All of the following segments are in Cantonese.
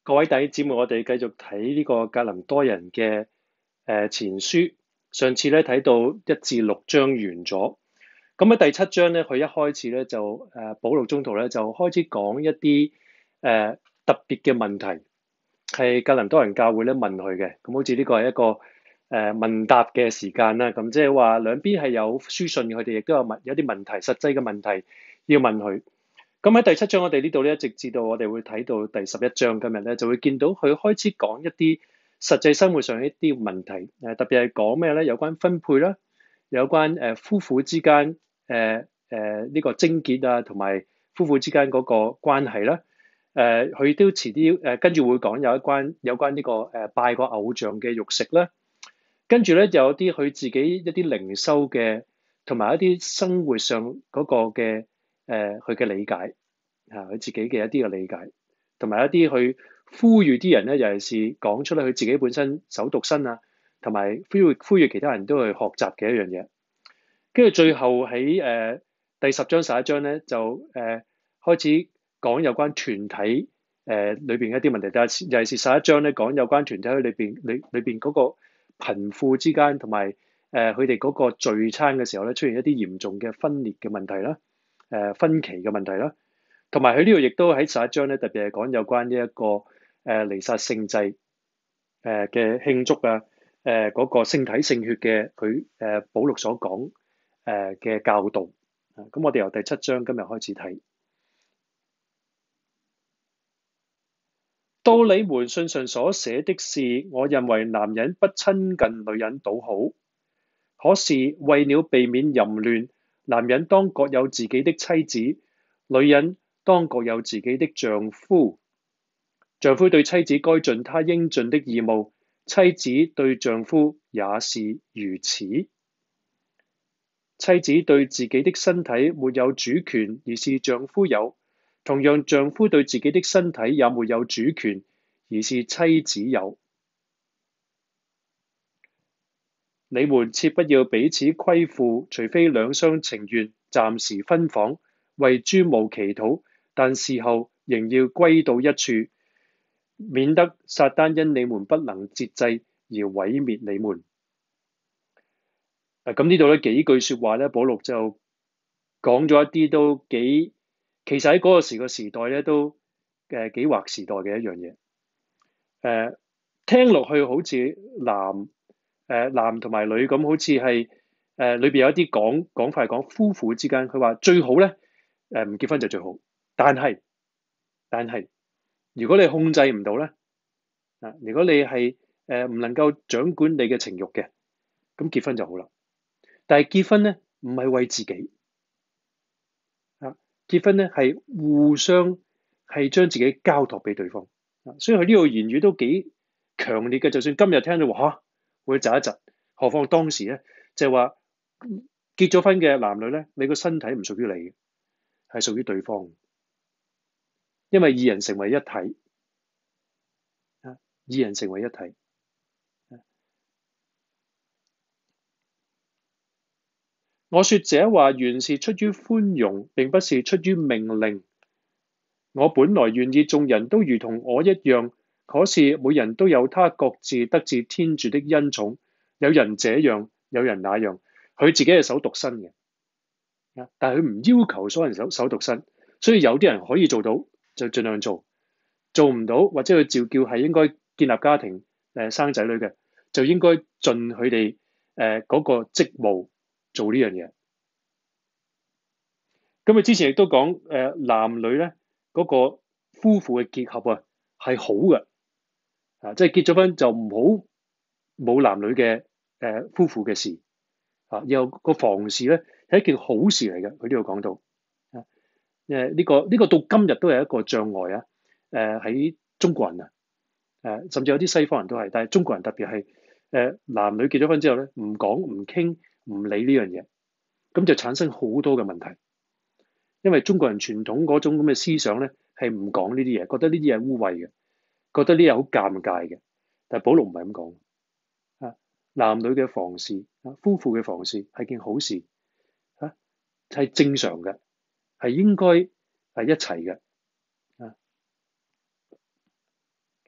各位弟兄姊妹，我哋繼續睇呢個格林多人嘅前書。上次咧睇到1至6章完咗，咁喺第7章咧，佢一開始咧就保祿宗徒咧就開始講一啲特別嘅問題，係格林多人教會咧問佢嘅。咁好似呢個係一個問答嘅時間啦。咁即係話兩邊係有書信，佢哋亦都有啲問題，實際嘅問題要問佢。咁喺第7章，我哋呢度咧，一直至到我哋會睇到第11章，今日咧就會見到佢開始講一啲實際生活上一啲問題，特別係講咩咧？有關分配啦，有關夫婦之間呢個貞潔啊，同埋夫婦之間嗰個關係啦。佢都遲啲跟住會講有關呢個拜個偶像嘅肉食啦。跟住咧就有啲佢自己一啲靈修嘅，同埋一啲生活上嗰個嘅佢嘅理解佢自己嘅一啲嘅理解，同埋一啲去呼籲啲人咧，尤其是講出嚟佢自己本身守獨身啊，同埋呼籲其他人都去學習嘅一樣嘢。跟住最後喺第10章11章咧，就開始講有關團體裏邊一啲問題，但係尤其是11章咧講有關團體裏邊嗰個貧富之間，同埋佢哋嗰個聚餐嘅時候咧，出現一啲嚴重嘅分裂嘅問題啦，分歧嘅問題啦，同埋佢呢度亦都喺11章咧，特別係講有關呢一個彌撒聖祭嘅慶祝啊，嗰個聖體聖血嘅佢保祿所講嘅教導。咁我哋由第7章今日開始睇。到你們信上所寫的是，我認為男人不親近女人倒好。可是為了避免淫亂，男人當各有自己的妻子，女人當各有自己的丈夫。丈夫對妻子該盡他應盡的義務，妻子對丈夫也是如此。妻子對自己的身體沒有主權，而是丈夫有。同樣，丈夫對自己的身體也沒有主權，而是妻子有。你們切不要彼此虧負，除非兩相情願，暫時分房，為諸務祈禱，但事後仍要歸到一處，免得撒旦因你們不能節制而毀滅你們。咁呢度咧幾句說話咧，保祿就講咗一啲都幾，其實喺嗰個時代咧都幾劃時代嘅一樣嘢。聽落去好似男同埋女咁，好似係裏邊有一啲講法係講夫婦之間，佢話最好咧唔結婚就最好，但係如果你控制唔到咧如果你係唔能夠掌管你嘅情慾嘅，咁結婚就好啦。但係結婚咧唔係為自己結婚咧係互相係將自己交託俾對方所以佢呢個言語都幾強烈嘅。就算今日聽到話會窒一窒，何況當時咧就係話結咗婚嘅男女咧，你個身體唔屬於你嘅，係屬於對方，因為二人成為一體二人成為一體。我說這話原是出於寬容，並不是出於命令。我本來願意眾人都如同我一樣，可是每人都有他各自得自天主的恩寵，有人這樣，有人那樣。佢自己係守獨身嘅，但係佢唔要求所有人守獨身，所以有啲人可以做到就盡量做，做唔到或者佢召叫係應該建立家庭生仔女嘅，就應該盡佢哋嗰個職務做呢樣嘢。咁佢之前亦都講男女咧嗰個夫婦嘅結合係好嘅即係結咗婚就唔好冇男女嘅夫婦嘅事又個房事咧係一件好事嚟嘅。佢呢度講到呢個到今日都係一個障礙喺中國人甚至有啲西方人都係，但係中國人特別係男女結咗婚之後咧唔講唔傾唔理呢樣嘢，咁就產生好多嘅問題。因為中國人傳統嗰種咁嘅思想咧，係唔講呢啲嘢，覺得呢啲嘢污穢嘅，覺得呢啲嘢好尷尬嘅。但係保祿唔係咁講男女嘅房事夫婦嘅房事係件好事係正常嘅，係應該係一齊嘅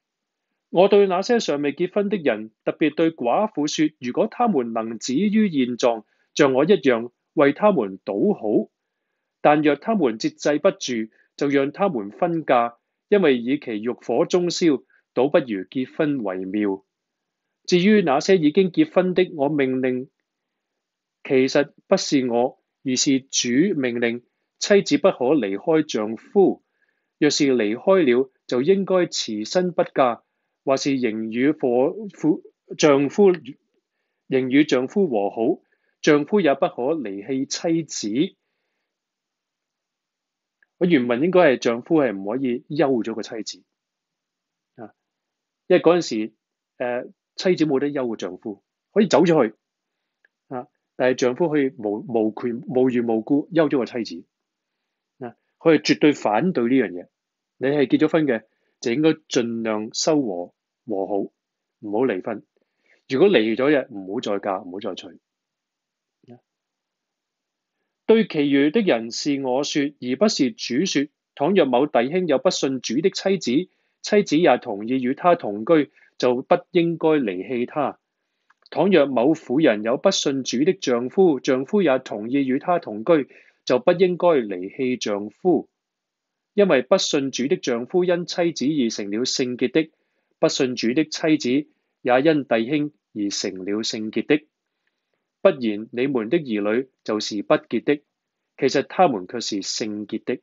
我對那些尚未結婚的人，特別對寡婦說，如果他們能止於現狀，像我一樣，為他們倒好。但若他們節制不住，就讓他們分嫁，因為以其欲火中燒，倒不如結婚為妙。至於那些已經結婚的，我命令，其實不是我，而是主命令，妻子不可離開丈夫。若是離開了，就應該辭身不嫁，或是仍與丈夫和好，丈夫也不可離棄妻子。我原文應該係丈夫係唔可以休咗個妻子啊，因為嗰陣時妻子冇得休個丈夫，可以走咗去啊，但係丈夫可以無緣無故休咗個妻子啊，佢係絕對反對呢樣嘢。你係結咗婚嘅，就應該盡量修和好，唔好離婚。如果離咗嘅，唔好再嫁，唔好再娶。對其餘的人是我說，而不是主說。倘若某弟兄有不信主的妻子，妻子也同意與他同居，就不應該離棄他。倘若某婦人有不信主的丈夫，丈夫也同意與他同居，就不應該離棄丈夫。因為不信主的丈夫因妻子而成了聖潔的，不信主的妻子也因弟兄而成了聖潔的。不然，你們的兒女就是不潔的，其實他們卻是聖潔的。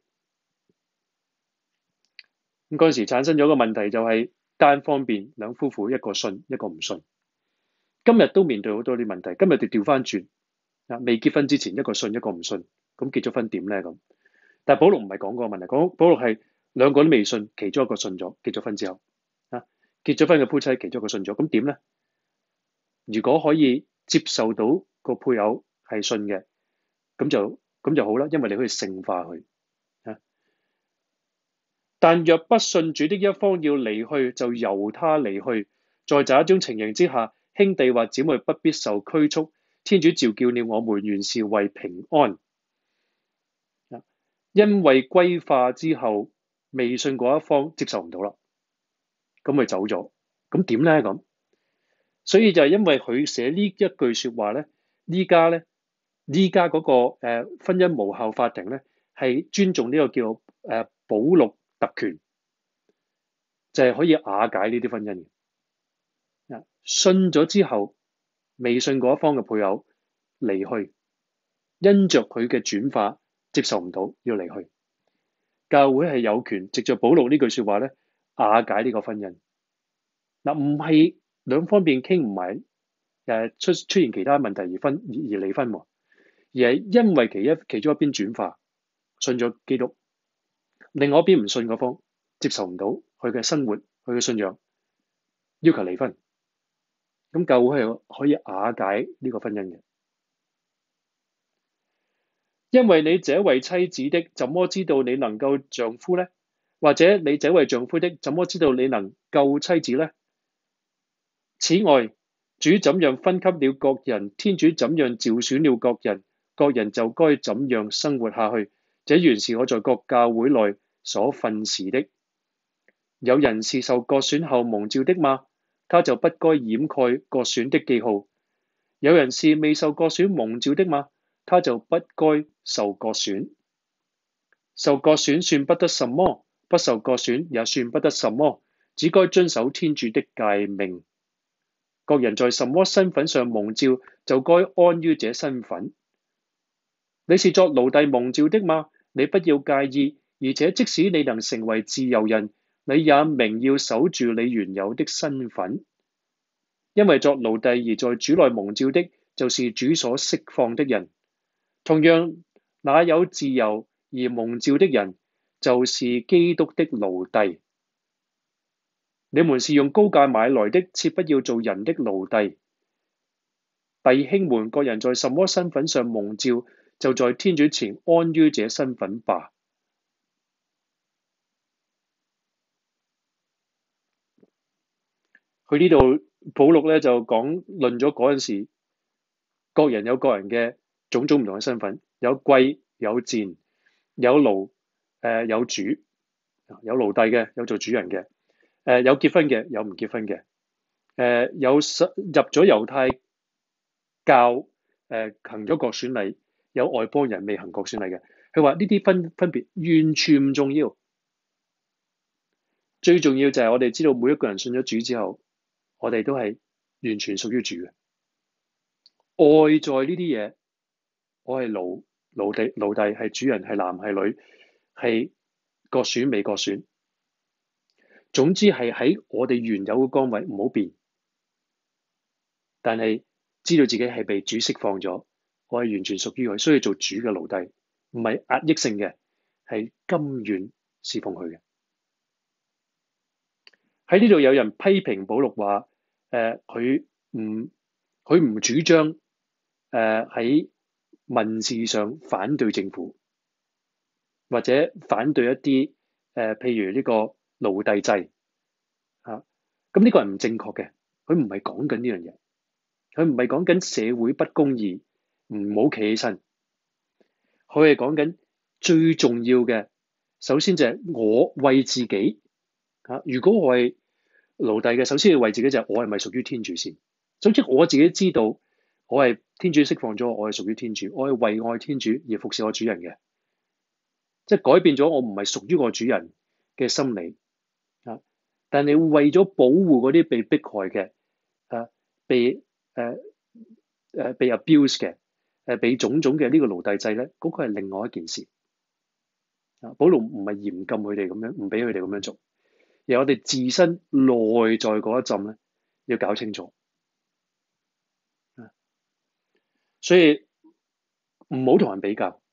咁嗰陣時產生咗個問題，就係單方面兩夫婦一個信一個唔信。今日都面對好多啲問題，今日就調翻轉啊！未結婚之前一個信一個唔信，咁結咗婚點呢？咁但係保羅唔係講嗰個問題，保羅係兩個都未信，其中一個信咗，結咗婚之後啊，結咗婚嘅夫妻其中一個信咗，咁點呢？如果可以接受到個配偶係信嘅，咁就好啦，因為你可以聖化佢啊。但若不信主的一方要離去，就由他離去。在這一種情形之下，兄弟或姊妹不必受拘束。天主召叫了我們，原是為平安。因為歸化之後，未信嗰一方接受唔到啦，咁咪走咗。咁點呢？咁所以就係因為佢寫呢一句說話咧，依家嗰個婚姻無效法庭咧，係尊重呢個叫保祿特權，就係可以瓦解呢啲婚姻嘅。信咗之後，未信嗰一方嘅配偶離去，因着佢嘅轉化接受唔到要離去，教會係有權藉着保祿呢句說話咧，瓦解呢個婚姻。嗱，唔係兩方面傾唔埋，出現其他問題而離婚，而係因為其中一邊轉化信咗基督，另外一邊唔信嗰方接受唔到佢嘅生活，佢嘅信仰，要求離婚。咁教會係可以瓦解呢個婚姻嘅。因為你這為妻子的，怎麼知道你能救丈夫呢？或者你這為丈夫的，怎麼知道你能救妻子呢？此外，主怎樣分給了各人，天主怎樣召選了各人，各人就該怎樣生活下去。這原是我在各教會內所訓示的。有人是受割選後蒙召的嗎？他就不該掩蓋割選的記號。有人是未受割選蒙召的嗎？他就不該受割選。受割選算不得什麼，不受割選也算不得什麼，只該遵守天主的誡命。各人在什麼身份上蒙召，就該安於這身份。你是作奴隸蒙召的嗎？你不要介意，而且即使你能成為自由人，你也明要守住你原有的身份。因為作奴隸而在主內蒙召的，就是主所釋放的人。同樣，那有自由而蒙召的人，就是基督的奴隸。你們是用高價買來的，切不要做人的奴隸。弟兄們，各人在什麼身份上蒙召，就在天主前安於這身份吧。佢呢度保祿咧就講論咗嗰陣時，各人有各人嘅種種唔同嘅身份，有貴有賤，有奴有主，有奴隸嘅，有做主人嘅。 有結婚嘅，有唔結婚嘅，有入咗猶太教，行咗國選禮，有外邦人未行國選禮嘅。佢話呢啲分別完全唔重要，最重要就係我哋知道每一個人信咗主之後，我哋都係完全屬於主嘅。外在呢啲嘢，我係奴隸，係主人，係男係女，係國選未國選，總之係喺我哋原有嘅崗位唔好變，但係知道自己係被主釋放咗，我係完全屬於佢，需要做主嘅奴隸，唔係壓抑性嘅，係甘願侍奉佢嘅。喺呢度有人批評保祿話，佢唔主張喺民事上反對政府，或者反對一啲譬如呢個奴隸制嚇，咁呢個係唔正確嘅。佢唔係講緊呢樣嘢，佢唔係講緊社會不公義，唔好企起身。佢係講緊最重要嘅，首先就係我為自己嚇。如果我係奴隸嘅，首先要為自己就係我係咪屬於天主先。總之我自己知道我係天主釋放咗我係屬於天主，我係為愛天主而服侍我主人嘅，即係改變咗我唔係屬於我主人嘅心理啊。但係為咗保護嗰啲被迫害嘅啊，被被 abuse 嘅被種種嘅呢個奴隸制咧，嗰個係另外一件事啊。保祿唔係嚴禁佢哋咁樣，唔俾佢哋咁樣做，而我哋自身內在嗰一陣咧要搞清楚。所以唔好同人比較，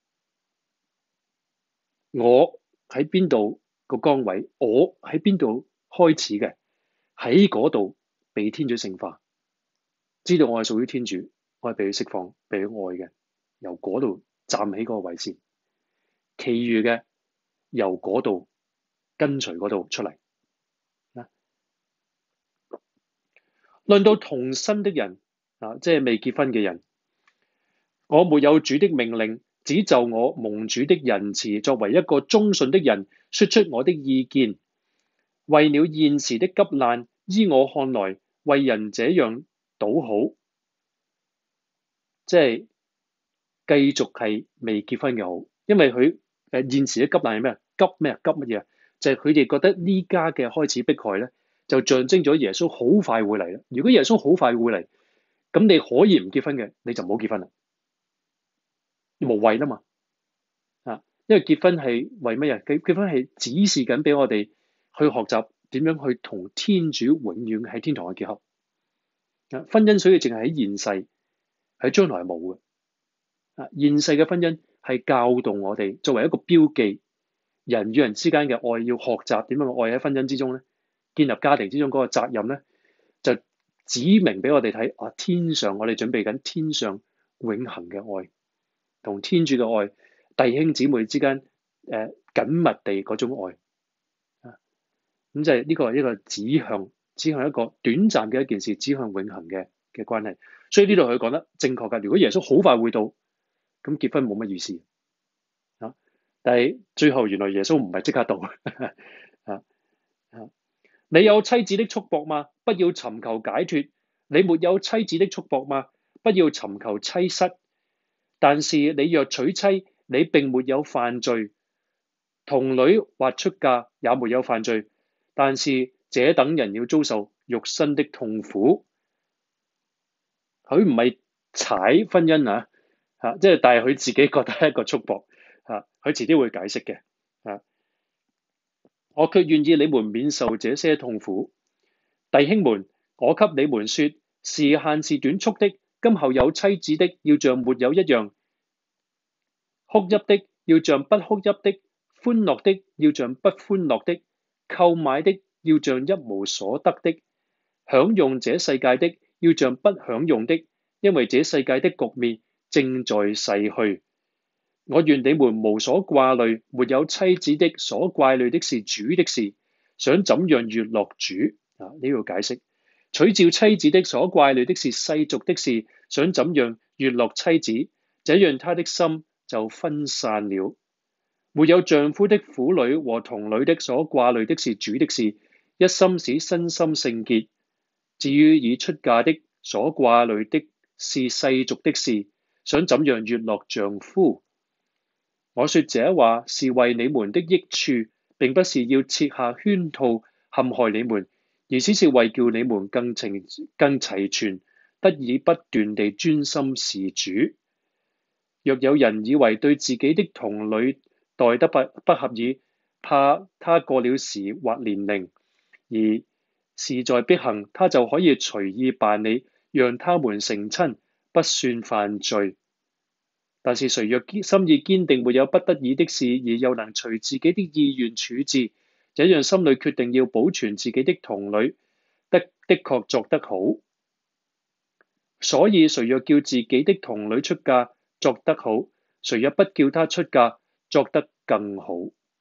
我喺邊度個崗位，我喺邊度開始嘅，喺嗰度被天主聖化，知道我係屬於天主，我係被佢釋放、被佢愛嘅，由嗰度站起嗰個位先，其餘嘅由嗰度跟隨嗰度出嚟。論到童身的人啊，即係未結婚嘅人，我沒有主的命令，只就我蒙主的仁慈，作為一個忠信的人，說出我的意見。為了現時的急難，依我看來，為人這樣倒好，即係繼續係未結婚嘅好，因為佢現時的急難係咩？急咩？急乜嘢？就係佢哋覺得呢家嘅開始迫害咧，就象徵咗耶穌好快會嚟啦。如果耶穌好快會嚟，咁你可以唔結婚嘅，你就唔好結婚啦。無謂啦嘛，因為結婚係為乜嘢？結婚係指示緊俾我哋去學習點樣去同天主永遠喺天堂嘅結合。婚姻所以淨係喺現世，喺將來係冇嘅。現世嘅婚姻係教導我哋作為一個標記，人與人之間嘅愛要學習點樣愛喺婚姻之中咧，建立家庭之中嗰個責任咧，就指明俾我哋睇啊！天上我哋準備緊天上永恆嘅愛。同天主嘅愛，弟兄姊妹之間緊密地嗰種愛啊，咁就係呢個係一個指向一個短暫嘅一件事，指向永恆嘅關係。所以呢度佢講得正確㗎。如果耶穌好快會到，咁結婚冇乜意思啊。但係最後原來耶穌唔係即刻到啊。你有妻子的束縛嗎？不要尋求解脫。你沒有妻子的束縛嗎？不要尋求妻室。但是你若娶妻，你並沒有犯罪；童女或出嫁也沒有犯罪。但是這等人要遭受肉身的痛苦。佢唔係踩婚姻啊，即係但係佢自己覺得係一個束縛啊，佢遲啲會解釋嘅啊。我卻願意你們免受這些痛苦。弟兄們，我給你們說，時限是短促的。今後有妻子的要像沒有一樣，哭泣的要像不哭泣的，歡樂的要像不歡樂的，購買的要像一無所得的，享用這世界的要像不享用的，因為這世界的局面正在逝去。我願你們無所掛慮，沒有妻子的所掛慮的是主的事，想怎樣悅樂主啊？呢個解釋。取照妻子的所掛慮的是世俗的事，想怎樣悅樂妻子，這樣他的心就分散了。沒有丈夫的婦女和童女的所掛慮的是主的事， 一心使身心聖潔。至於已出嫁的，所掛慮的是世俗的事，想怎樣悅樂丈夫。我說這話是為你們的益處，並不是要設下圈套陷害你們，而只是為叫你們更齊全，得以不斷地專心事主。若有人以為對自己的童女待得不合意，怕他過了時或年齡，而事在必行，他就可以隨意辦理，讓他們成親，不算犯罪。但是誰若心意堅定，沒有不得已的事，而又能隨自己的意願處置，這樣心裏決定要保存自己的童女，的確作得好。所以誰若叫自己的童女出嫁，作得好；誰若不叫她出嫁，作得更好。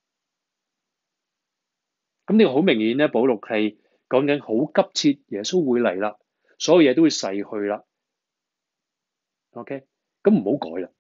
咁呢個好明顯咧，保祿係講緊好急切，耶穌會嚟啦，所有嘢都會逝去啦。OK， 咁唔好改啦。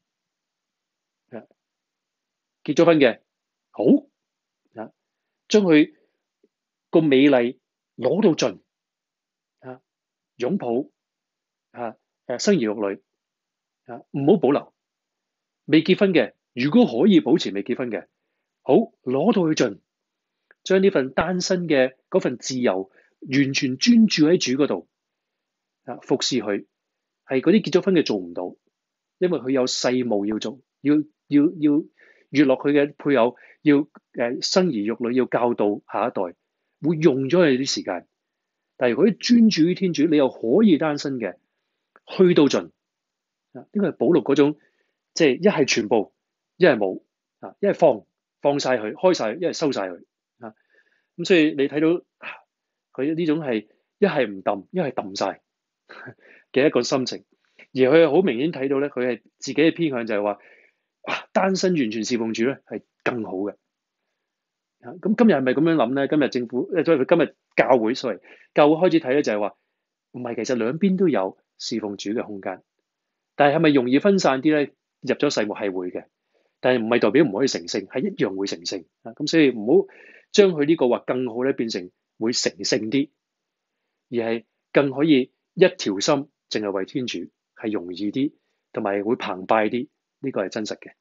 結咗婚嘅好啊，將佢個美麗攞到盡啊，擁抱啊，生兒育女啊，唔好保留。未結婚嘅，如果可以保持未結婚嘅，好攞到佢盡，將呢份單身嘅嗰份自由，完全專注喺主嗰度啊，服侍佢。係嗰啲結咗婚嘅做唔到，因為佢有世務要做，要悅樂佢嘅配偶，要生兒育女，要教導下一代，會用咗佢啲時間。但係如果專注於天主，你又可以單身嘅，去到盡啊！呢個係保祿嗰種，即係一係全部，一係冇啊，一係放晒佢，開晒佢，一係收晒佢啊！咁所以你睇到佢呢種係一係唔抌，一係抌晒嘅一個心情，而佢係好明顯睇到咧，佢係自己嘅偏向就係話，單身完全侍奉主咧係更好嘅。咁今日係咪咁樣諗咧？今日政府，所以佢今日教會開始睇咧，就係話唔係，其實兩邊都有侍奉主嘅空間，但係係咪容易分散啲咧？入咗世務係會嘅，但係唔係代表唔可以成聖，係一樣會成聖啊！咁所以唔好將佢呢個話更好咧變成會成聖啲，而係更可以一條心，淨係為天主，係容易啲，同埋會澎湃啲。呢個係真實嘅。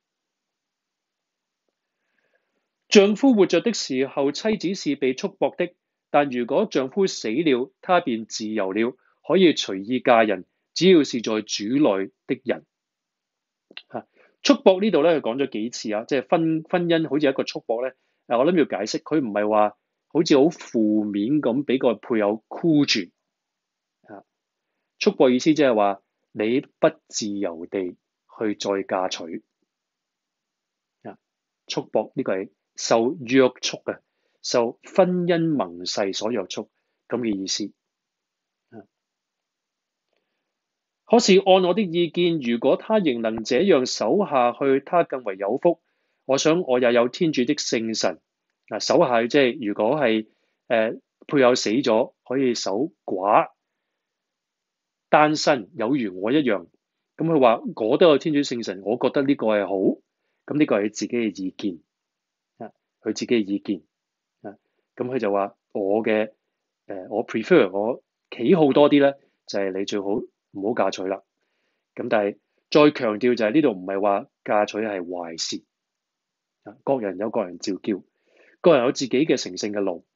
丈夫活着的時候，妻子是被束縛的；但如果丈夫死了，她便自由了，可以隨意嫁人，只要是在主內的人。束縛呢度咧，佢講咗幾次啊，即係婚姻好似一個束縛咧。我諗要解釋，佢唔係話好似好負面咁俾個配偶箍住。束縛意思即係話你不自由地去再嫁娶。束縛呢個係受約束嘅，受婚姻盟誓所約束咁嘅意思。可是按我的意見，如果他仍能這樣守下去，他更為有福。我想我也有天主的聖神。守下去即係如果係配偶死咗，可以守寡單身，有如我一樣。咁佢話我都有天主聖神，我覺得呢個係好。咁呢個係佢自己嘅意見。佢自己嘅意見咁佢就話我 prefer 我喜好多啲咧，就係你最好唔好嫁娶啦。咁但係再強調就係呢度唔係話嫁娶係壞事。各人有各人召叫，各人有自己嘅成聖嘅路。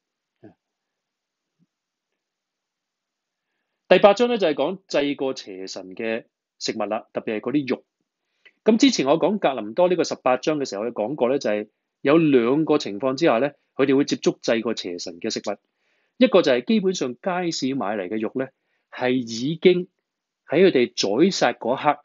第8章咧就係講祭過邪神嘅食物啦，特別係嗰啲肉。咁之前我講格林多呢個18章嘅時候，我講過咧就係有兩個情況之下咧，佢哋會接觸祭過邪神嘅食物。一個就係基本上街市買嚟嘅肉咧，係已經喺佢哋宰殺嗰刻，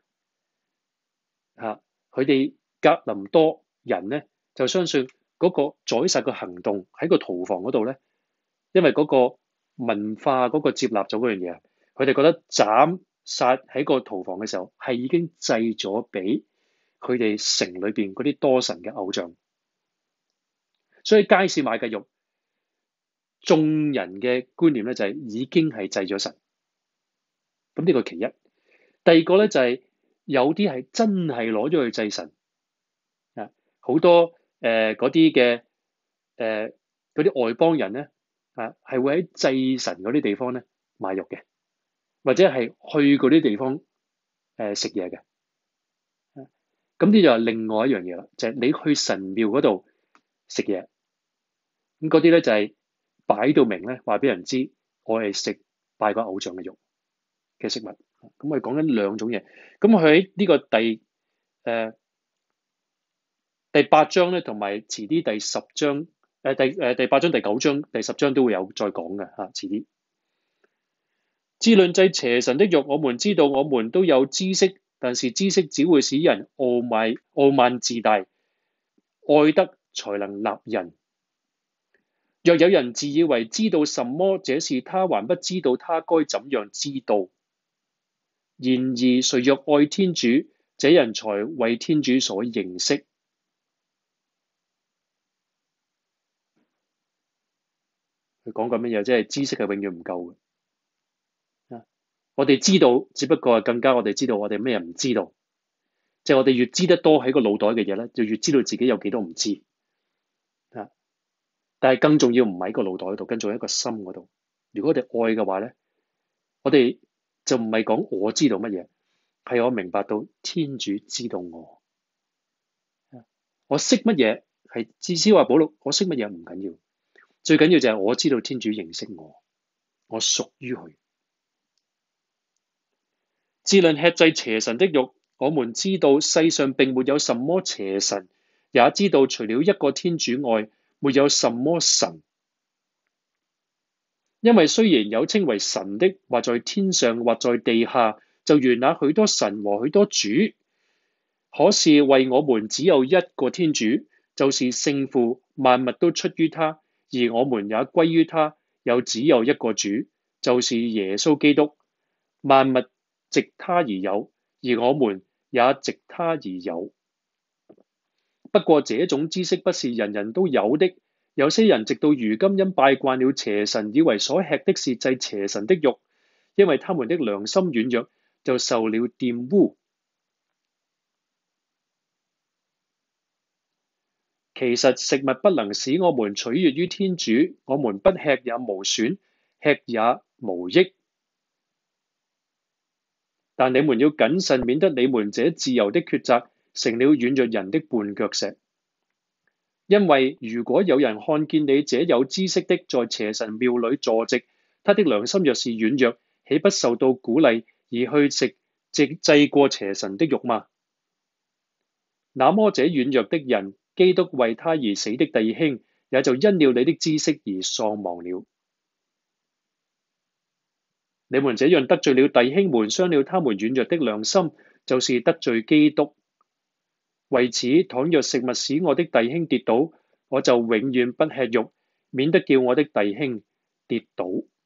佢哋格林多人咧就相信嗰個宰殺嘅行動喺個屠房嗰度咧，因為嗰個文化嗰個接納咗嗰樣嘢，佢哋覺得斬殺喺個屠房嘅時候係已經祭咗俾佢哋城裏邊嗰啲多神嘅偶像，所以街市買嘅肉，眾人嘅觀念咧就係已經係祭咗神。咁呢個其一。第二個咧就係有啲係真係攞咗去祭神啊，好多嗰啲嘅嗰啲外邦人咧係會喺祭神嗰啲地方咧買肉嘅，或者係去嗰啲地方食嘢嘅。咁呢就係另外一樣嘢啦，就係你去神廟嗰度食嘢，咁嗰啲咧就係擺到明咧，話俾人知我係食拜個偶像嘅肉嘅食物。咁我哋講緊兩種嘢。咁佢喺呢個第八章咧，同埋遲啲第十章第八章、第九章、第十章都會有再講嘅嚇，遲啲。至論祭邪神的肉，我們知道我們都有知識，但是知識只會使人傲慢自大，愛德才能立人。若有人自以為知道什麼這事，他還不知道他該怎樣知道。然而誰若愛天主，這人才為天主所認識。佢講緊乜嘢？即係知識係永遠唔夠嘅。我哋知道，只不過係更加我哋知道我哋咩唔知道。即係我哋越知得多喺個腦袋嘅嘢咧，就越知道自己有幾多唔知。但係更重要唔喺個腦袋度，更重要喺個心嗰度。如果我哋愛嘅話咧，我哋就唔係講我知道乜嘢，係我明白到天主知道我。我識乜嘢係至少話保祿，我識乜嘢唔緊要，最緊要就係我知道天主認識我，我屬於佢。至論吃祭邪神的肉，我們知道世上並沒有什麼邪神，也知道除了一個天主外，沒有什麼神。因為雖然有稱為神的，或在天上，或在地下，就如那許多神和許多主，可是為我們只有一個天主，就是聖父，萬物都出於他，而我們也歸於他，又只有一個主，就是耶穌基督，萬物藉他而有，而我們也藉他而有。不過這種知識不是人人都有的，有些人直到如今因拜慣了邪神，以為所吃的是祭邪神的肉，因為他們的良心軟弱，就受了玷污。其實食物不能使我們取悅於天主，我們不吃也無損，吃也無益。但你們要謹慎，免得你們這自由的抉擇成了軟弱人的絆腳石。因為如果有人看見你這有知識的在邪神廟裏坐席，他的良心若是軟弱，豈不受到鼓勵而去食祭過邪神的肉嗎？那麼這軟弱的人，基督為他而死的弟兄，也就因了你的知識而喪亡了。你們這樣得罪了弟兄們，傷了他們軟弱的良心，就是得罪基督。為此，倘若食物使我的弟兄跌倒，我就永遠不吃肉，免得叫我的弟兄跌倒。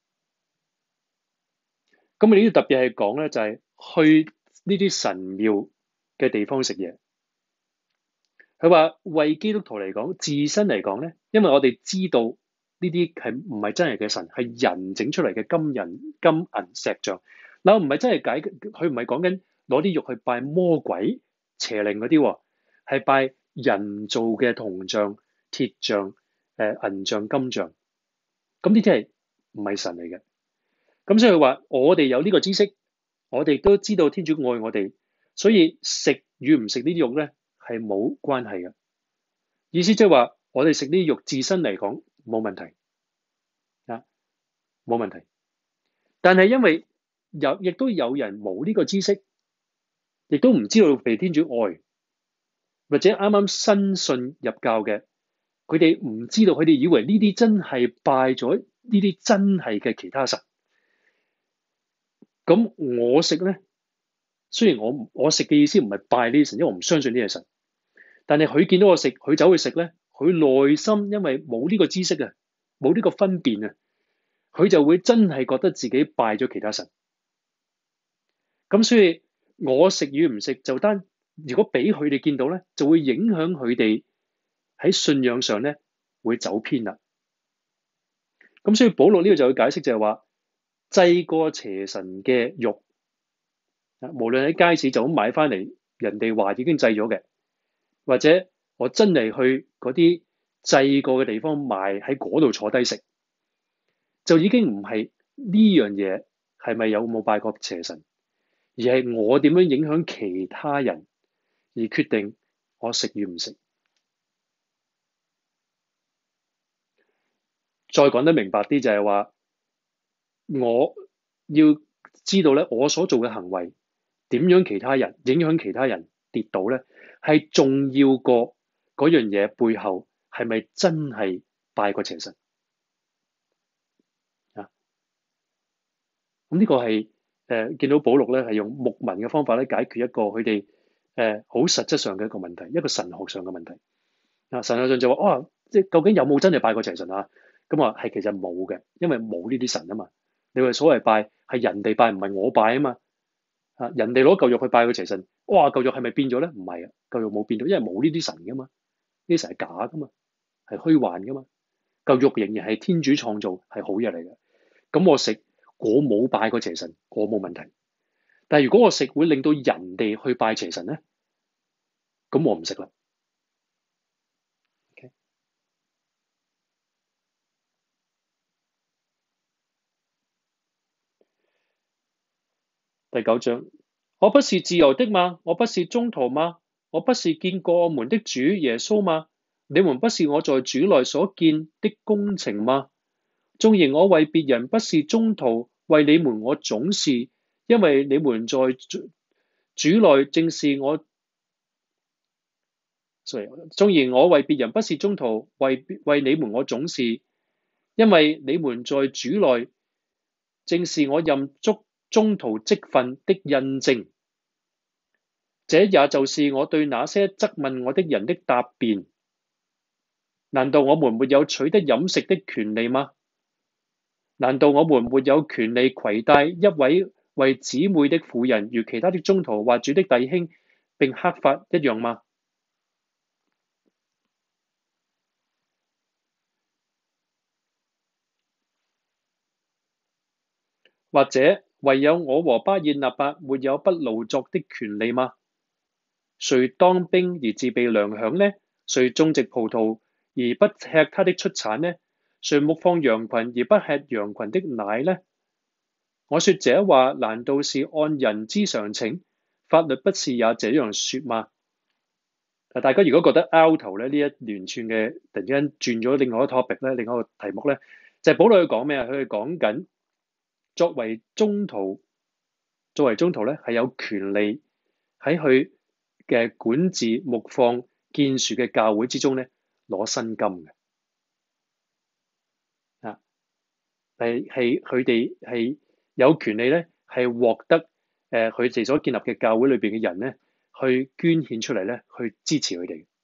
咁你呢度特別係講咧，就係去呢啲神廟嘅地方食嘢。佢話為基督徒嚟講，自身嚟講咧，因為我哋知道呢啲係唔係真係嘅神，係人整出嚟嘅金銀石像。嗱，唔係真係佢唔係講緊攞啲肉去拜魔鬼邪靈嗰啲，係拜人造嘅銅像、鐵像、銀像、金像。咁呢啲係唔係神嚟嘅？咁所以佢話我哋有呢個知識，我哋都知道天主愛我哋，所以食與唔食呢啲肉咧係冇關係嘅。意思即係話我哋食呢啲肉自身嚟講冇問題啊，冇問題。但係因為亦都有人冇呢個知識，亦都唔知道被天主愛，或者啱啱新信入教嘅，佢哋唔知道，佢哋以為呢啲真係拜咗呢啲真係嘅其他神。咁我食咧，雖然我食嘅意思唔係拜呢啲神，因為我唔相信呢啲神。但係佢見到我食，佢走去食咧，佢內心因為冇呢個知識啊，冇呢個分辨啊，佢就會真係覺得自己拜咗其他神。咁所以我食與唔食就如果俾佢哋見到咧，就會影響佢哋喺信仰上咧會走偏啦。咁所以保祿呢度就會解釋就係話，祭過邪神嘅肉，無論喺街市就咁買翻嚟，人哋話已經祭咗嘅，或者我真係去嗰啲祭過嘅地方賣，喺嗰度坐低食， 就已經唔係呢樣嘢係咪有冇拜過邪神，而係我點樣影響其他人而決定我食與唔食。再講得明白啲就係話，我要知道咧，我所做嘅行為點樣其他人影響其他人跌倒咧，係重要過嗰樣嘢背後係咪真係拜過邪神啊？咁呢個係見到保祿咧係用牧民嘅方法咧解決一個佢哋好實質上嘅一個問題，一個神學上嘅問題。神學上就話即係究竟有冇真係拜過邪神啊？咁話係其實冇嘅，因為冇呢啲神啊嘛。你話所謂拜係人哋拜，唔係我拜啊嘛。人哋攞嚿肉去拜個邪神，嚿肉係咪變咗咧？唔係啊，嚿肉冇變到，因為冇呢啲神噶嘛，呢啲神係假噶嘛，係虛幻噶嘛。嚿肉仍然係天主創造，係好嘢嚟嘅。咁我食，我冇拜過邪神，我冇問題。但係如果我食會令到人哋去拜邪神咧，咁我唔食啦。Okay? 第9章，我不是自由的嗎？我不是宗徒嗎？我不是見過我們的主耶穌嗎？你們不是我在主內所見的工程嗎？縱然我為別人不是宗徒，為你們我總是，因為你們在主內正是我。縱然我為別人不是宗徒，為你們我總是，因為你們在主內正是我任足宗徒職分的印證。這也就是我對那些質問我的人的答辯。難道我們沒有取得飲食的權利嗎？難道我們沒有權利攜帶一位為姊妹的婦人，如其他的宗徒或主的弟兄，並刻法一樣嗎？或者唯有我和巴爾納伯沒有不勞作的權利嗎？誰當兵而自備糧餉呢？誰種植葡萄而不吃它的出產呢？誰牧放羊群而不吃羊群的奶呢？我說這話難道是按人之常情？法律不是也這樣說嗎？大家如果覺得拗頭咧，呢一連串嘅突然間轉咗另外一個 topic 咧，另外一個題目咧，就係保羅佢講咩啊？佢係講緊作為宗徒咧係有權利喺佢嘅管治、牧放、建樹嘅教會之中咧攞薪金嘅。係佢哋係有權利咧，係獲得佢哋所建立嘅教會裏邊嘅人咧，去捐獻出嚟咧，去支持佢哋。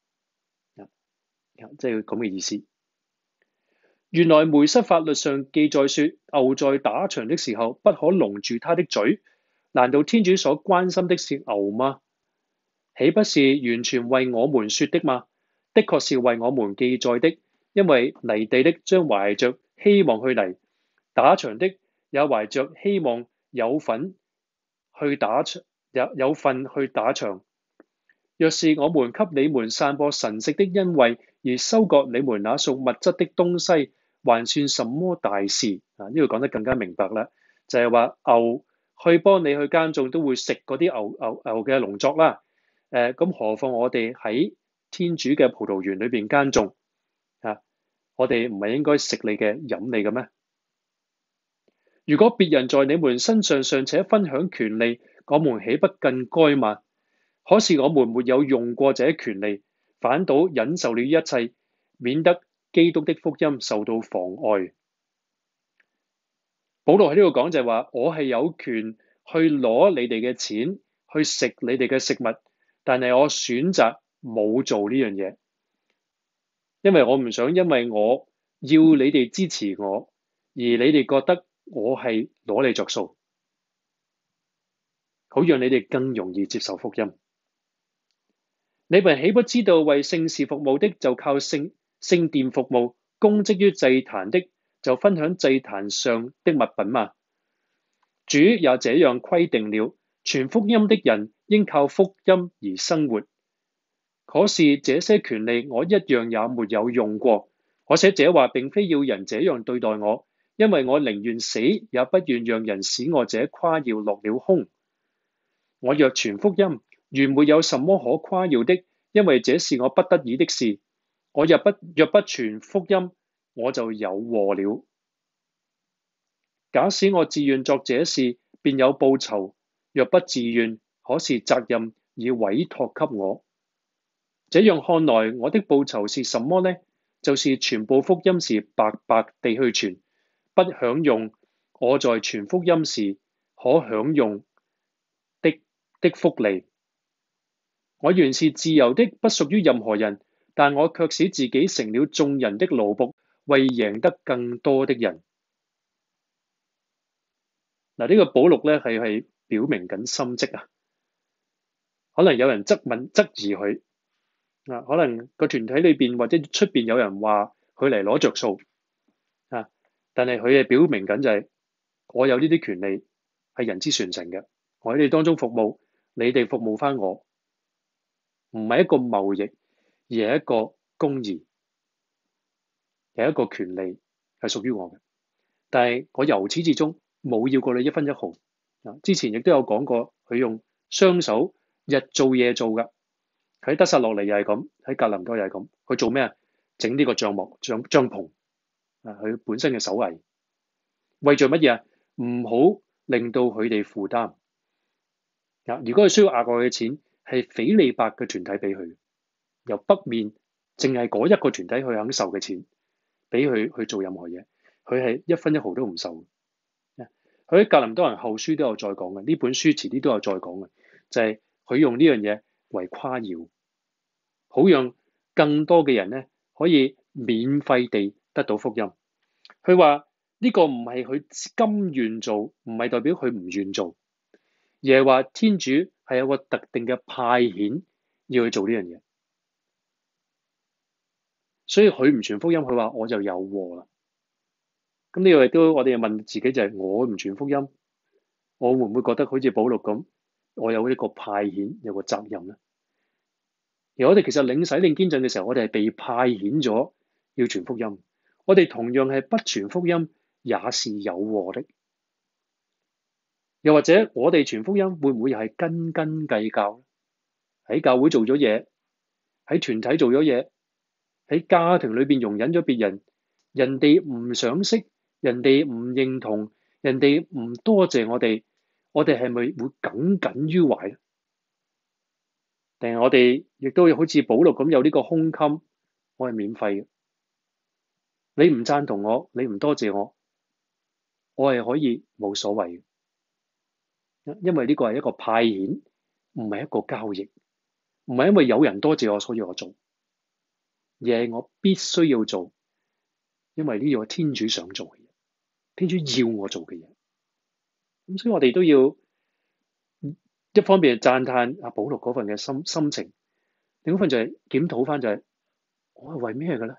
即係咁嘅意思。原來梅瑟法律上記載說，牛在打場的時候不可籠住它的嘴。難道天主所關心的是牛嗎？豈不是完全為我們說的嗎？的確是為我們記載的，因為犁地的將懷着希望去犁，打場的也懷着希望有份去打場，有份去打場。若是我們給你們散播神蹟的恩惠，而收割你們那屬物質的東西，還算什麼大事？呢度講得更加明白啦，就係話牛去幫你去耕種都會食嗰啲牛嘅農作啦。咁何況我哋喺天主嘅葡萄園裏邊耕種啊？我哋唔係應該食你嘅飲你嘅咩？如果別人在你們身上尚且分享權利，我們豈不更該嗎？可是我們沒有用過這權利，反倒忍受了一切，免得基督的福音受到妨礙。保羅喺呢度講就係話，我係有權去攞你哋嘅錢去食你哋嘅食物，但係我選擇冇做呢樣嘢，因為我唔想因為我要你哋支持我，而你哋覺得我係攞你着數，好讓你哋更容易接受福音。你們豈不知道為聖事服務的就靠聖殿服務，供職於祭壇的就分享祭壇上的物品嗎？主也這樣規定了，傳福音的人應靠福音而生活。可是這些權利我一樣也沒有用過。我寫這話並非要人這樣對待我， 因為我寧願死，也不願讓人使我這誇耀落了空。我若傳福音，原沒有什麼可誇耀的，因為這是我不得已的事。我若不傳福音，我就有禍了。假使我自願作這事，便有報酬；若不自願，可是責任已委託給我。這樣看來，我的報酬是什麼呢？就是傳佈福音時白白地去傳，不享用我在傳福音時可享用的福利。我原是自由的，不屬於任何人，但我卻使自己成了眾人的奴僕，為贏得更多的人。嗱，呢個保祿咧係表明緊心跡啊。可能有人質疑佢。可能個團體裏邊或者出邊有人話佢嚟攞着數啊，但係佢係表明緊就係我有呢啲權利係人之常情嘅，我喺你當中服務，你哋服務翻我，唔係一個貿易，而係一個公義，係一個權利係屬於我嘅。但係我由始至終冇要過你一分一毫。之前亦都有講過，佢用雙手日做夜做㗎。喺得撒洛尼又係咁，喺格林多又係咁。佢做咩啊？整呢個帳篷啊！佢本身嘅手藝，為咗乜嘢啊？唔好令到佢哋負擔。如果佢需要額外嘅錢，係斐理伯嘅團體俾佢，由北面淨係嗰一個團體去肯受嘅錢，俾佢去做任何嘢，佢係一分一毫都唔受。佢喺格林多人後書都有再講嘅，呢本書遲啲都有再講嘅，就係佢用呢樣嘢為誇耀。好讓更多嘅人咧可以免費地得到福音。佢話呢個唔係佢甘願做，唔係代表佢唔願做，而係話天主係有個特定嘅派遣要去做呢樣嘢。所以佢唔傳福音，佢話我就有禍啦。咁呢個亦都我哋又問自己就係我唔傳福音，我會唔會覺得好似保祿咁，我有一個派遣，有個責任咧？而我哋其實領洗領堅振嘅時候，我哋係被派遣咗要傳福音。我哋同樣係不傳福音也是有禍的。又或者我哋傳福音會唔會又係斤斤計較？喺教會做咗嘢，喺團體做咗嘢，喺家庭裏邊容忍咗別人，人哋唔賞識，人哋唔認同，人哋唔多謝我哋係咪會耿耿於懷咧？定係我哋亦都好似保祿咁有呢個胸襟，我係免費嘅。你唔贊同我，你唔多謝我，我係可以冇所謂嘅，因為呢個係一個派遣，唔係一個交易，唔係因為有人多謝我所以我做，而係我必須要做，因為呢個係天主想做嘅嘢，天主要我做嘅嘢。咁所以我哋都要一方面讚嘆阿保祿嗰份嘅心情，另一份就係檢討翻就係我係為咩嘅咧？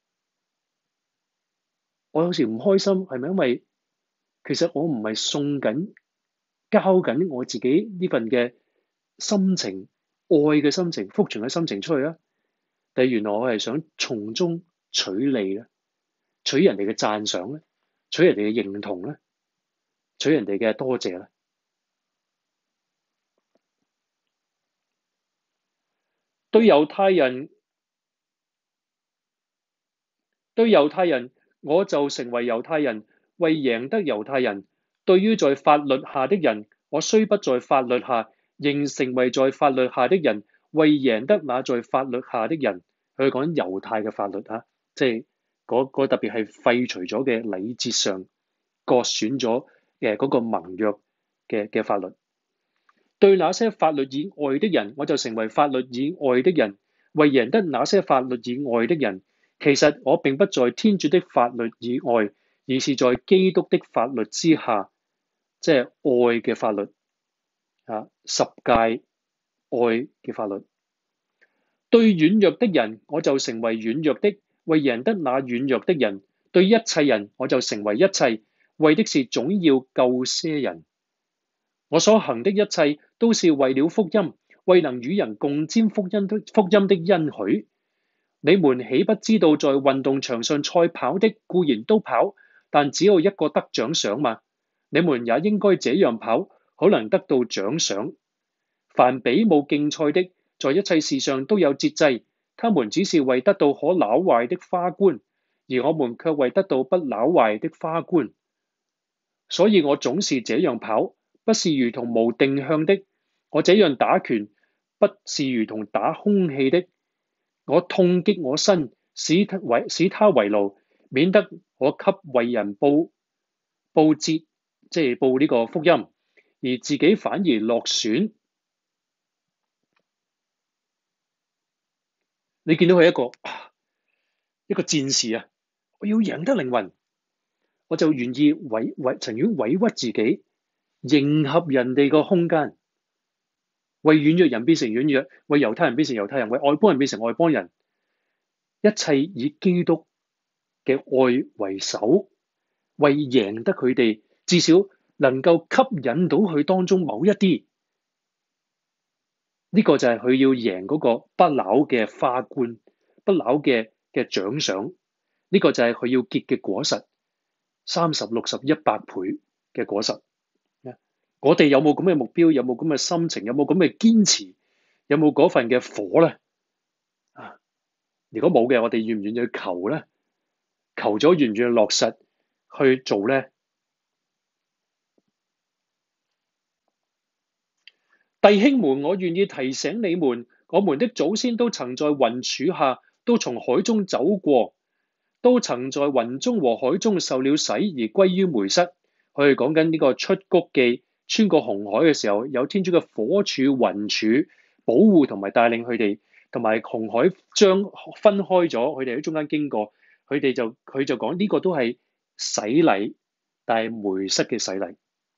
我有時唔開心係咪因為其實我唔係送緊交緊我自己呢份嘅心情、愛嘅心情、福傳嘅心情出去啊？但係原來我係想從中取利咧，取人哋嘅讚賞咧，取人哋嘅認同咧，取人哋嘅多謝咧。對猶太人，我就成為猶太人，為贏得猶太人。對於在法律下的人，我雖不在法律下，仍成為在法律下的人，為贏得那在法律下的人。佢講猶太嘅法律啊，即係嗰特別係廢除咗嘅禮節上割損咗嗰個盟約嘅法律。對那些法律以外的人，我就成為法律以外的人，為贏得那些法律以外的人。其實我並不在天主的法律以外，而是在基督的法律之下，即係愛嘅法律啊，十誡愛嘅法律。對軟弱的人，我就成為軟弱的，為贏得那軟弱的人。對一切人，我就成為一切，為的是總要救些人。我所行的一切都是為了福音，為能與人共沾福音的恩許。你們豈不知道，在運動場上賽跑的固然都跑， 但只有一個得獎賞嘛。你們也應該這樣跑，可能得到獎賞。凡比武競賽的，在一切事上都有節制，他們只是為得到可朽壞的花冠，而我們卻為得到不朽壞的花冠。所以我總是這樣跑，不是如同無定向的。我這樣打拳，不是如同打空氣的。我痛擊我身，使他為勞，免得我給為人報捷，即係報呢個福音，而自己反而落選。你見到佢一個戰士啊，我要贏得靈魂，我就願意情願委屈自己，迎合人哋個空間，為軟弱人變成軟弱，為猶太人變成猶太人，為外邦人變成外邦人，一切以基督嘅愛為首，為贏得佢哋，至少能夠吸引到佢當中某一啲。呢個就係佢要贏嗰個不朽嘅花冠，不朽嘅獎賞。呢個就係佢要結嘅果實，30、60、100倍嘅果實。我哋有冇咁嘅目標？有冇咁嘅心情？有冇咁嘅堅持？有冇嗰份嘅火咧？如果冇嘅，我哋願唔願意去求咧？求咗願唔願意落實去做咧？弟兄們，我願意提醒你們，我們的祖先都曾在雲柱下，都從海中走過，都曾在雲中和海中受了洗而歸於梅瑟。佢哋講緊呢個出谷記，穿過紅海嘅時候，有天主嘅火柱、雲柱保護同埋帶領佢哋，同埋紅海將分開咗，佢哋喺中間經過，佢就講呢個都係洗禮，但係梅瑟嘅洗禮。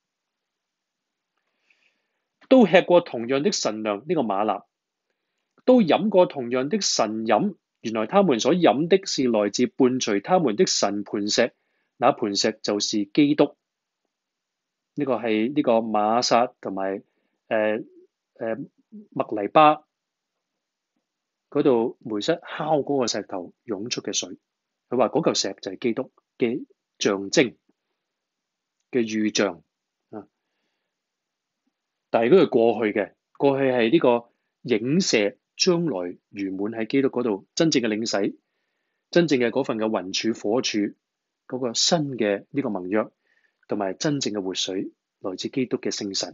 都吃過同樣的神糧，呢個嗎哪，都飲過同樣的神飲。原來他們所飲的是來自伴隨他們的神磐石，那磐石就是基督。呢個係呢個瑪撒同埋麥黎巴嗰度梅瑟敲嗰個石頭湧出嘅水。佢話嗰嚿石就係基督嘅象徵嘅預象。但係嗰個過去嘅，過去係呢個影射將來圓滿喺基督嗰度真正嘅領洗，真正嘅嗰份嘅雲柱火柱嗰個新嘅呢個盟約，同埋真正嘅活水來自基督嘅聖神。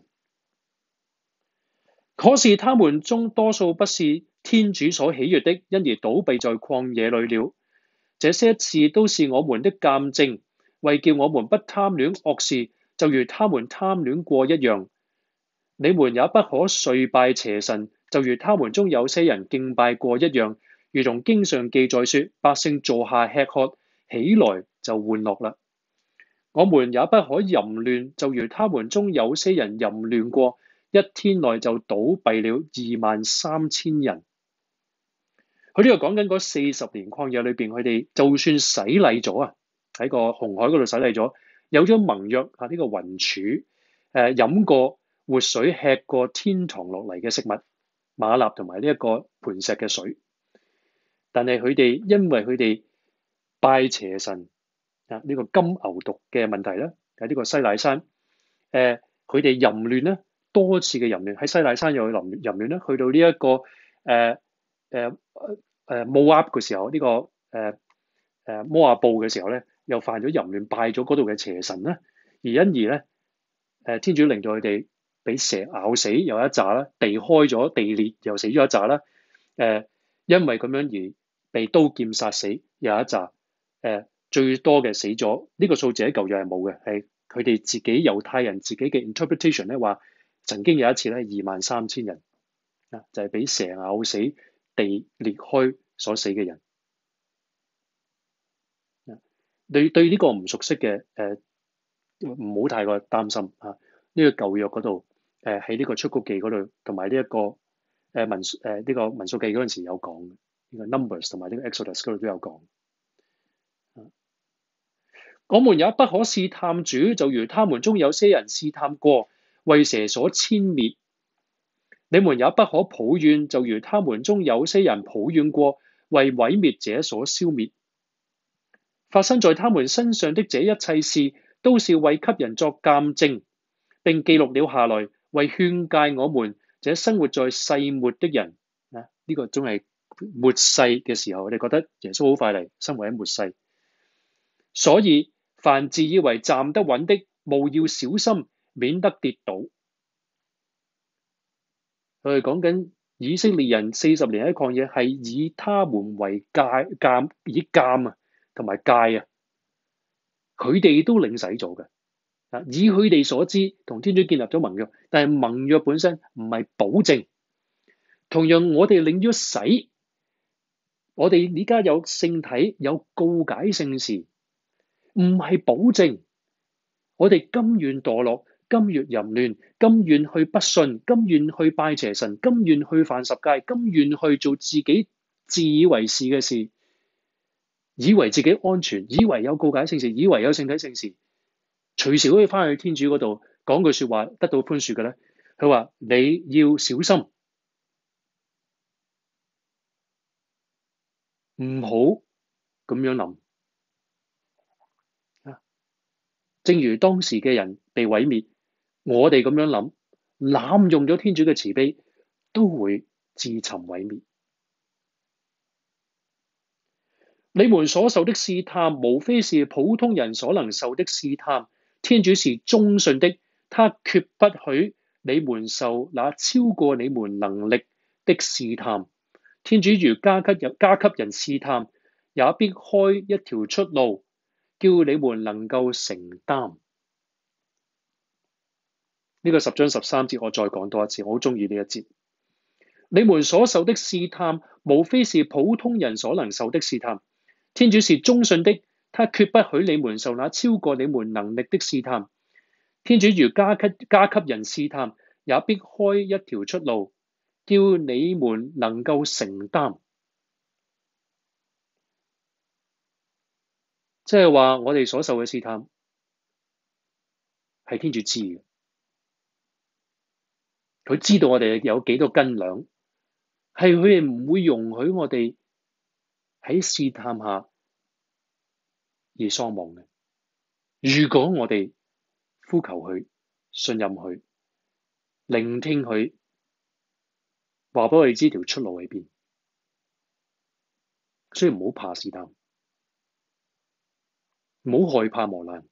可是他們中多數不是天主所喜悅的，因而倒斃在曠野裏了。這些事都是我們的鑒證，為叫我們不貪戀惡事，就如他們貪戀過一樣。你們也不可遂拜邪神，就如他們中有些人敬拜過一樣。如同經上記載說，百姓坐下吃喝，起來就玩樂了。我們也不可淫亂，就如他們中有些人淫亂過，一天內就倒斃了23000人。佢呢個講緊嗰40年曠野裏邊，佢哋就算洗禮咗啊，喺個紅海嗰度洗禮咗，有咗盟約啊，呢個雲柱，飲過活水，吃過天堂落嚟嘅食物，嗎哪同埋呢一個磐石嘅水。但係佢哋因為佢哋拜邪神啊，呢個金牛犢嘅問題咧，喺呢個西乃山，佢哋淫亂咧，多次嘅淫亂，喺西乃山又淫亂咧，去到呢一個摩押嘅時候，呢個摩亞布嘅時候咧，又犯咗淫亂，拜咗嗰度嘅邪神咧，而因而咧，天主令到佢哋俾蛇咬死，有一紮啦，地開咗地裂，又死咗一紮啦，因為咁樣而被刀劍殺死，有一紮，最多嘅死咗，呢個數字喺舊約係冇嘅，係佢哋自己猶太人自己嘅 interpretation 咧，話曾經有一次咧23000人啊，就係俾蛇咬死，地裂開所死嘅人。對呢個唔熟悉嘅唔好太過擔心啊！呢個舊約嗰度喺呢個出谷記嗰度，同埋呢一個呢個民數記嗰陣時有講嘅，呢個 Numbers 同埋呢個 Exodus 嗰度都有講。我們也不可試探主，就如他們中有些人試探過，為蛇所殲滅。你們也不可抱怨，就如他們中有些人抱怨過，為毀滅者所消滅。 發生在他們身上的這一切事，都是為給人作鑑證，並記錄了下來，為勸誡我們這生活在世末的人。呢個總係末世嘅時候，我哋覺得耶穌好快嚟，生活喺末世。所以凡自以為站得穩的，務要小心，免得跌倒。佢哋講緊以色列人40年喺曠野，係以他們為鑑，以鑑啊同埋戒啊，佢哋都領洗咗嘅。以佢哋所知，同天主建立咗盟約，但係盟約本身唔係保證。同樣，我哋領咗洗，我哋而家有聖體，有告解聖事，唔係保證我哋甘願墮落，甘願淫亂，甘願去不信，甘願去拜邪神，甘願去犯十誡，甘願去做自己自以為是嘅事，以為自己安全，以為有告解聖事，以為有聖體聖事，隨時可以翻去天主嗰度講句說話，得到寬恕嘅咧。佢話你要小心，唔好咁樣諗。正如當時嘅人被毀滅，我哋咁樣諗，濫用咗天主嘅慈悲，都會自尋毀滅。你們所受的試探，無非是普通人所能受的試探。天主是忠信的，他決不許你們受那超過你們能力的試探。天主如加給人試探，也必開一條出路，叫你們能夠承擔。呢個10章13節我再講多一次，我好中意呢一節。你們所受的試探，無非是普通人所能受的試探。天主是忠信的，他決不許你們受那超過你們能力的試探。天主如加給人試探，也必開一條出路，叫你們能夠承擔。即係話我哋所受嘅試探係天主知嘅，佢知道我哋有幾多斤兩，係佢哋唔會容許我哋喺試探下而喪亡嘅。如果我哋呼求佢、信任佢、聆聽佢，話俾我哋知條出路喺邊，所以唔好怕試探，唔好害怕磨難，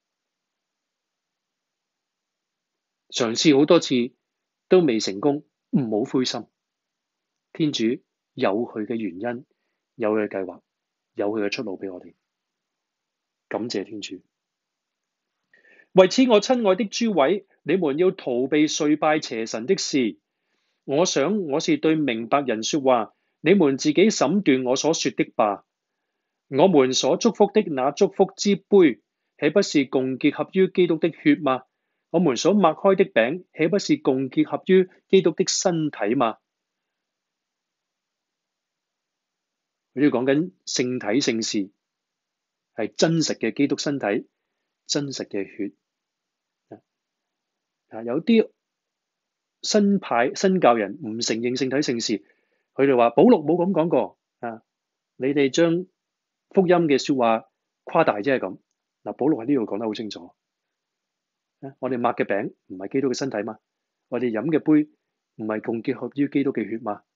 嘗試好多次都未成功，唔好灰心。天主有佢嘅原因，有佢嘅計劃，有佢嘅出路俾我哋。感謝天主。為此，我親愛的諸位，你們要逃避跪拜邪神的事。我想我是對明白人說話，你們自己審斷我所說的吧。我們所祝福的那祝福之杯，豈不是共結合於基督的血嗎？我們所擘開的餅，豈不是共結合於基督的身體嗎？佢哋講緊聖體聖事，係真實嘅基督身體，真實嘅血。有啲新派新教人唔承認聖體聖事，佢哋話保祿冇咁講過啊！你哋將福音嘅說話誇大啫，係咁。嗱，保祿喺呢度講得好清楚。我哋擘嘅餅唔係基督嘅身體嘛？我哋飲嘅杯唔係共結合於基督嘅血嘛？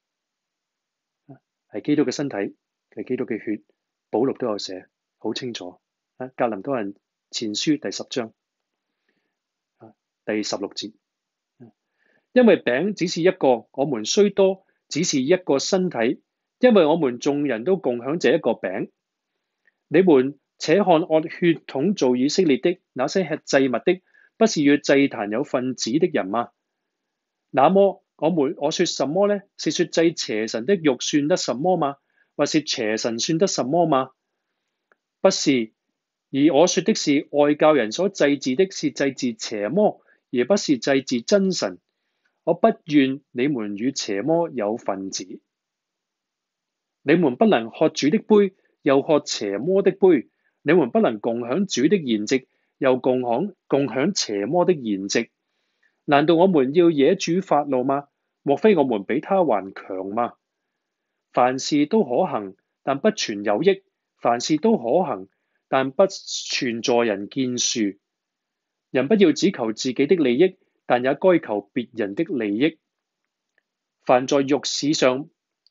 係基督嘅身體，係基督嘅血。保祿都有寫，好清楚。格林多人前書第10章第16節。因為餅只是一個，我們雖多，只是一個身體，因為我們眾人都共享這一個餅。你們且看按血統造以色列的那些吃祭物的，不是與祭壇有分子的人嗎？那麼我說什麼呢？是說祭邪神的肉算得什麼嗎？或是邪神算得什麼嗎？不是，而我說的是外教人所祭祀的是祭祀邪魔，而不是祭祀真神。我不願你們與邪魔有分子。你們不能喝主的杯，又喝邪魔的杯。你們不能共享主的筵席，又共享邪魔的筵席。難道我們要惹主發怒嗎？莫非我們比他還強嗎？凡事都可行，但不全有益；凡事都可行， 但不傳助人建樹。人不要只求自己的利益，但也該求別人的利益。凡在肉市上，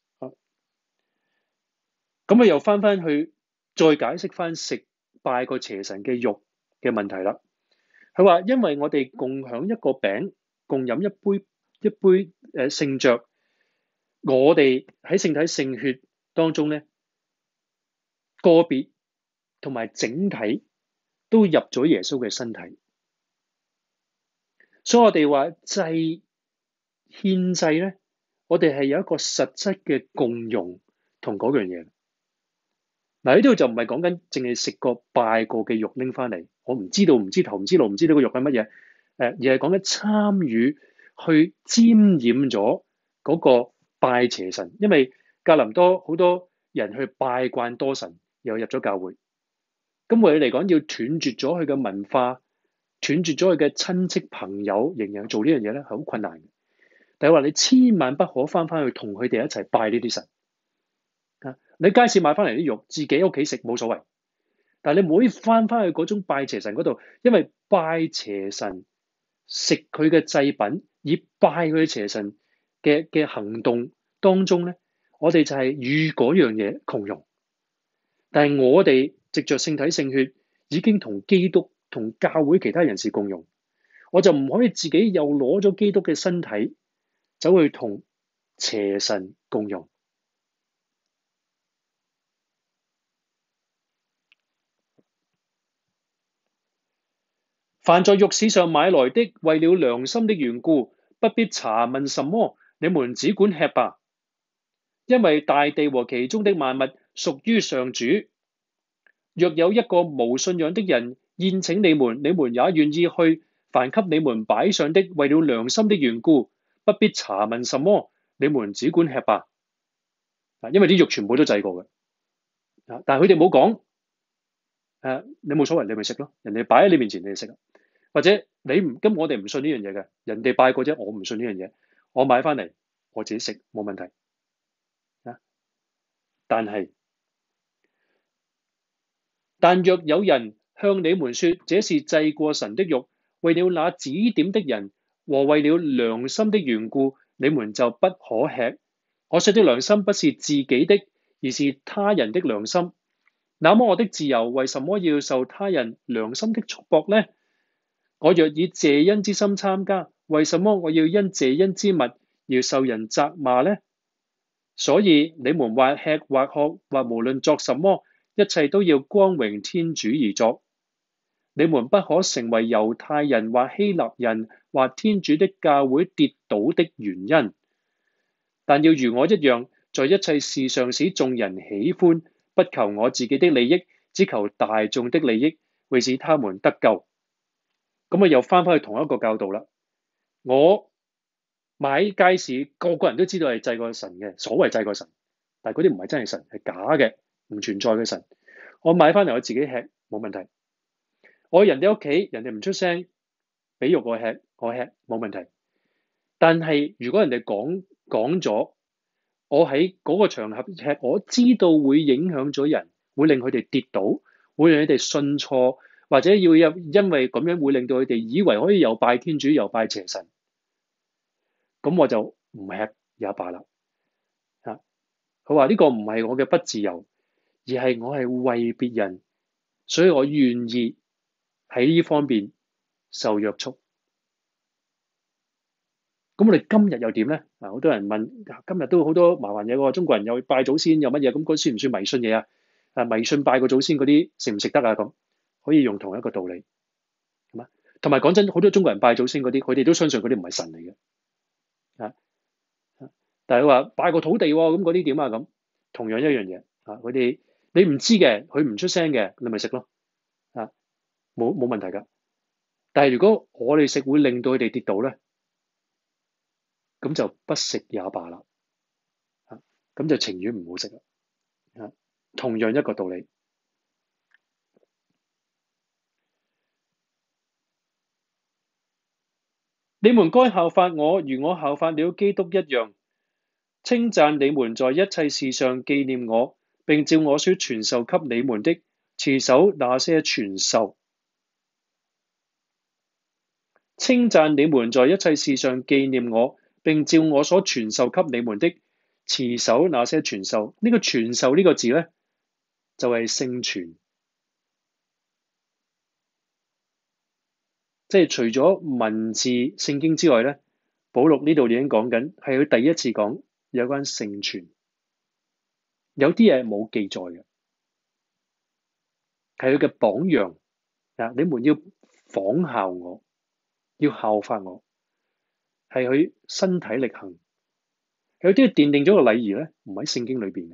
咁又翻去再解釋翻食拜個邪神嘅肉嘅問題啦。佢話因為我哋共享一個餅，共飲一杯聖爵，我哋喺聖體聖血當中咧，個別同埋整體都入咗耶穌嘅身體。所以我哋話祭獻祭咧，我哋係有一個實質嘅共融同嗰樣嘢。嗱，呢度就唔係講緊淨係食個拜過嘅肉拎翻嚟，我唔知道唔知頭唔知路唔知道個肉係乜嘢，而係講緊參與去沾染咗嗰個拜邪神。因為格林多好多人去拜慣多神，又入咗教會，咁為佢嚟講要斷絕咗佢嘅文化，斷絕咗佢嘅親戚朋友，仍然做呢樣嘢咧係好困難嘅。但係話你千萬不可翻去同佢哋一齊拜呢啲神。你街市買翻嚟啲肉，自己屋企食冇所謂，但係你唔可以翻去嗰種拜邪神嗰度，因為拜邪神食佢嘅祭品，以拜佢嘅邪神嘅行動當中咧，我哋就係與嗰樣嘢共融。但係我哋藉着聖體聖血已經同基督同教會其他人士共融，我就唔可以自己又攞咗基督嘅身體走去同邪神共融。凡在肉市上買來的，為了良心的緣故，不必查問什麼，你們只管吃吧。因為大地和其中的萬物屬於上主。若有一個無信仰的人宴請你們，你們也願意去，凡給你們擺上的，為了良心的緣故，不必查問什麼，你們只管吃吧。因為啲肉全部都祭過嘅，但係佢哋冇講，你冇所謂，你咪食咯，人哋擺喺你面前，你哋食。或者你唔，咁我哋唔信呢樣嘢嘅，人哋拜過啫，我唔信呢樣嘢，我買翻嚟我自己食冇問題。但若有人向你們說這是祭過神的肉，為了那指點的人和為了良心的緣故，你們就不可吃。我說的良心不是自己的，而是他人的良心。那麼我的自由為什麼要受他人良心的束縛呢？我若以謝恩之心參加，為什麼我要因謝恩之物要受人責罵呢？所以你們或吃或喝或無論作什麼，一切都要光榮天主而作。你們不可成為猶太人或希臘人或天主的教會跌倒的原因，但要如我一樣，在一切事上使眾人喜歡，不求我自己的利益，只求大眾的利益，為使他們得救。咁又翻返去同一個教導啦。我買街市，個個人都知道係祭過神嘅，所謂祭過神，但係嗰啲唔係真係神，係假嘅，唔存在嘅神。我買翻嚟我自己吃冇問題。我去人哋屋企，人哋唔出聲，俾肉我吃冇問題。但係如果人哋講咗，我喺嗰個場合吃，我知道會影響咗人，會令佢哋跌倒，會令佢哋信錯。或者要因為咁樣會令到佢哋以為可以又拜天主又拜邪神，咁我就唔吃也罷啦。佢話呢個唔係我嘅不自由，而係我係為別人，所以我願意喺呢方面受約束。咁我哋今日又點咧？好多人問，今日都好多麻煩嘢喎。中國人又拜祖先又乜嘢？咁嗰算唔算迷信嘢啊？迷信拜個祖先嗰啲食唔食得啊？咁可以用同一個道理，係嘛？同埋講真，好多中國人拜祖先嗰啲，佢哋都相信嗰啲唔係神嚟嘅。但係佢話拜個土地喎，咁嗰啲點啊？咁同樣一樣嘢佢哋你唔知嘅，佢唔出聲嘅，你咪食咯，冇問題㗎。但係如果我哋食會令到佢哋跌倒咧，咁就不食也罷啦。咁就情願唔好食啦。同樣一個道理。你們該效法我，如我效法了基督一樣，稱讚你們在一切事上紀念我，並照我所傳授給你們的， 持守那些傳授，稱讚你們在一切事上紀念我，並照我所傳授給你們的，持守那些傳授。呢個傳授呢個字呢，就係聖傳，即係除咗文字聖經之外呢，保祿呢度已經講緊係佢第一次講有關聖傳，有啲嘢冇記載嘅，係佢嘅榜樣。你們要仿效我，要效法我，係佢身體力行。有啲奠定咗個禮儀咧，唔喺聖經裏邊嘅，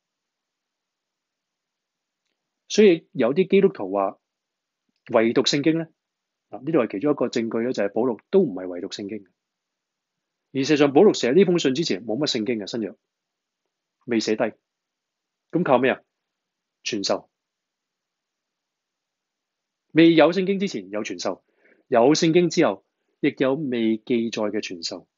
所以有啲基督徒話唯獨聖經咧，呢度係其中一個證據咧，就係保祿都唔係唯獨聖經。而事實上，保祿寫呢封信之前冇乜聖經嘅新約，未寫低，咁靠咩啊？傳授。未有聖經之前有傳授，有聖經之後亦有未記載嘅傳授。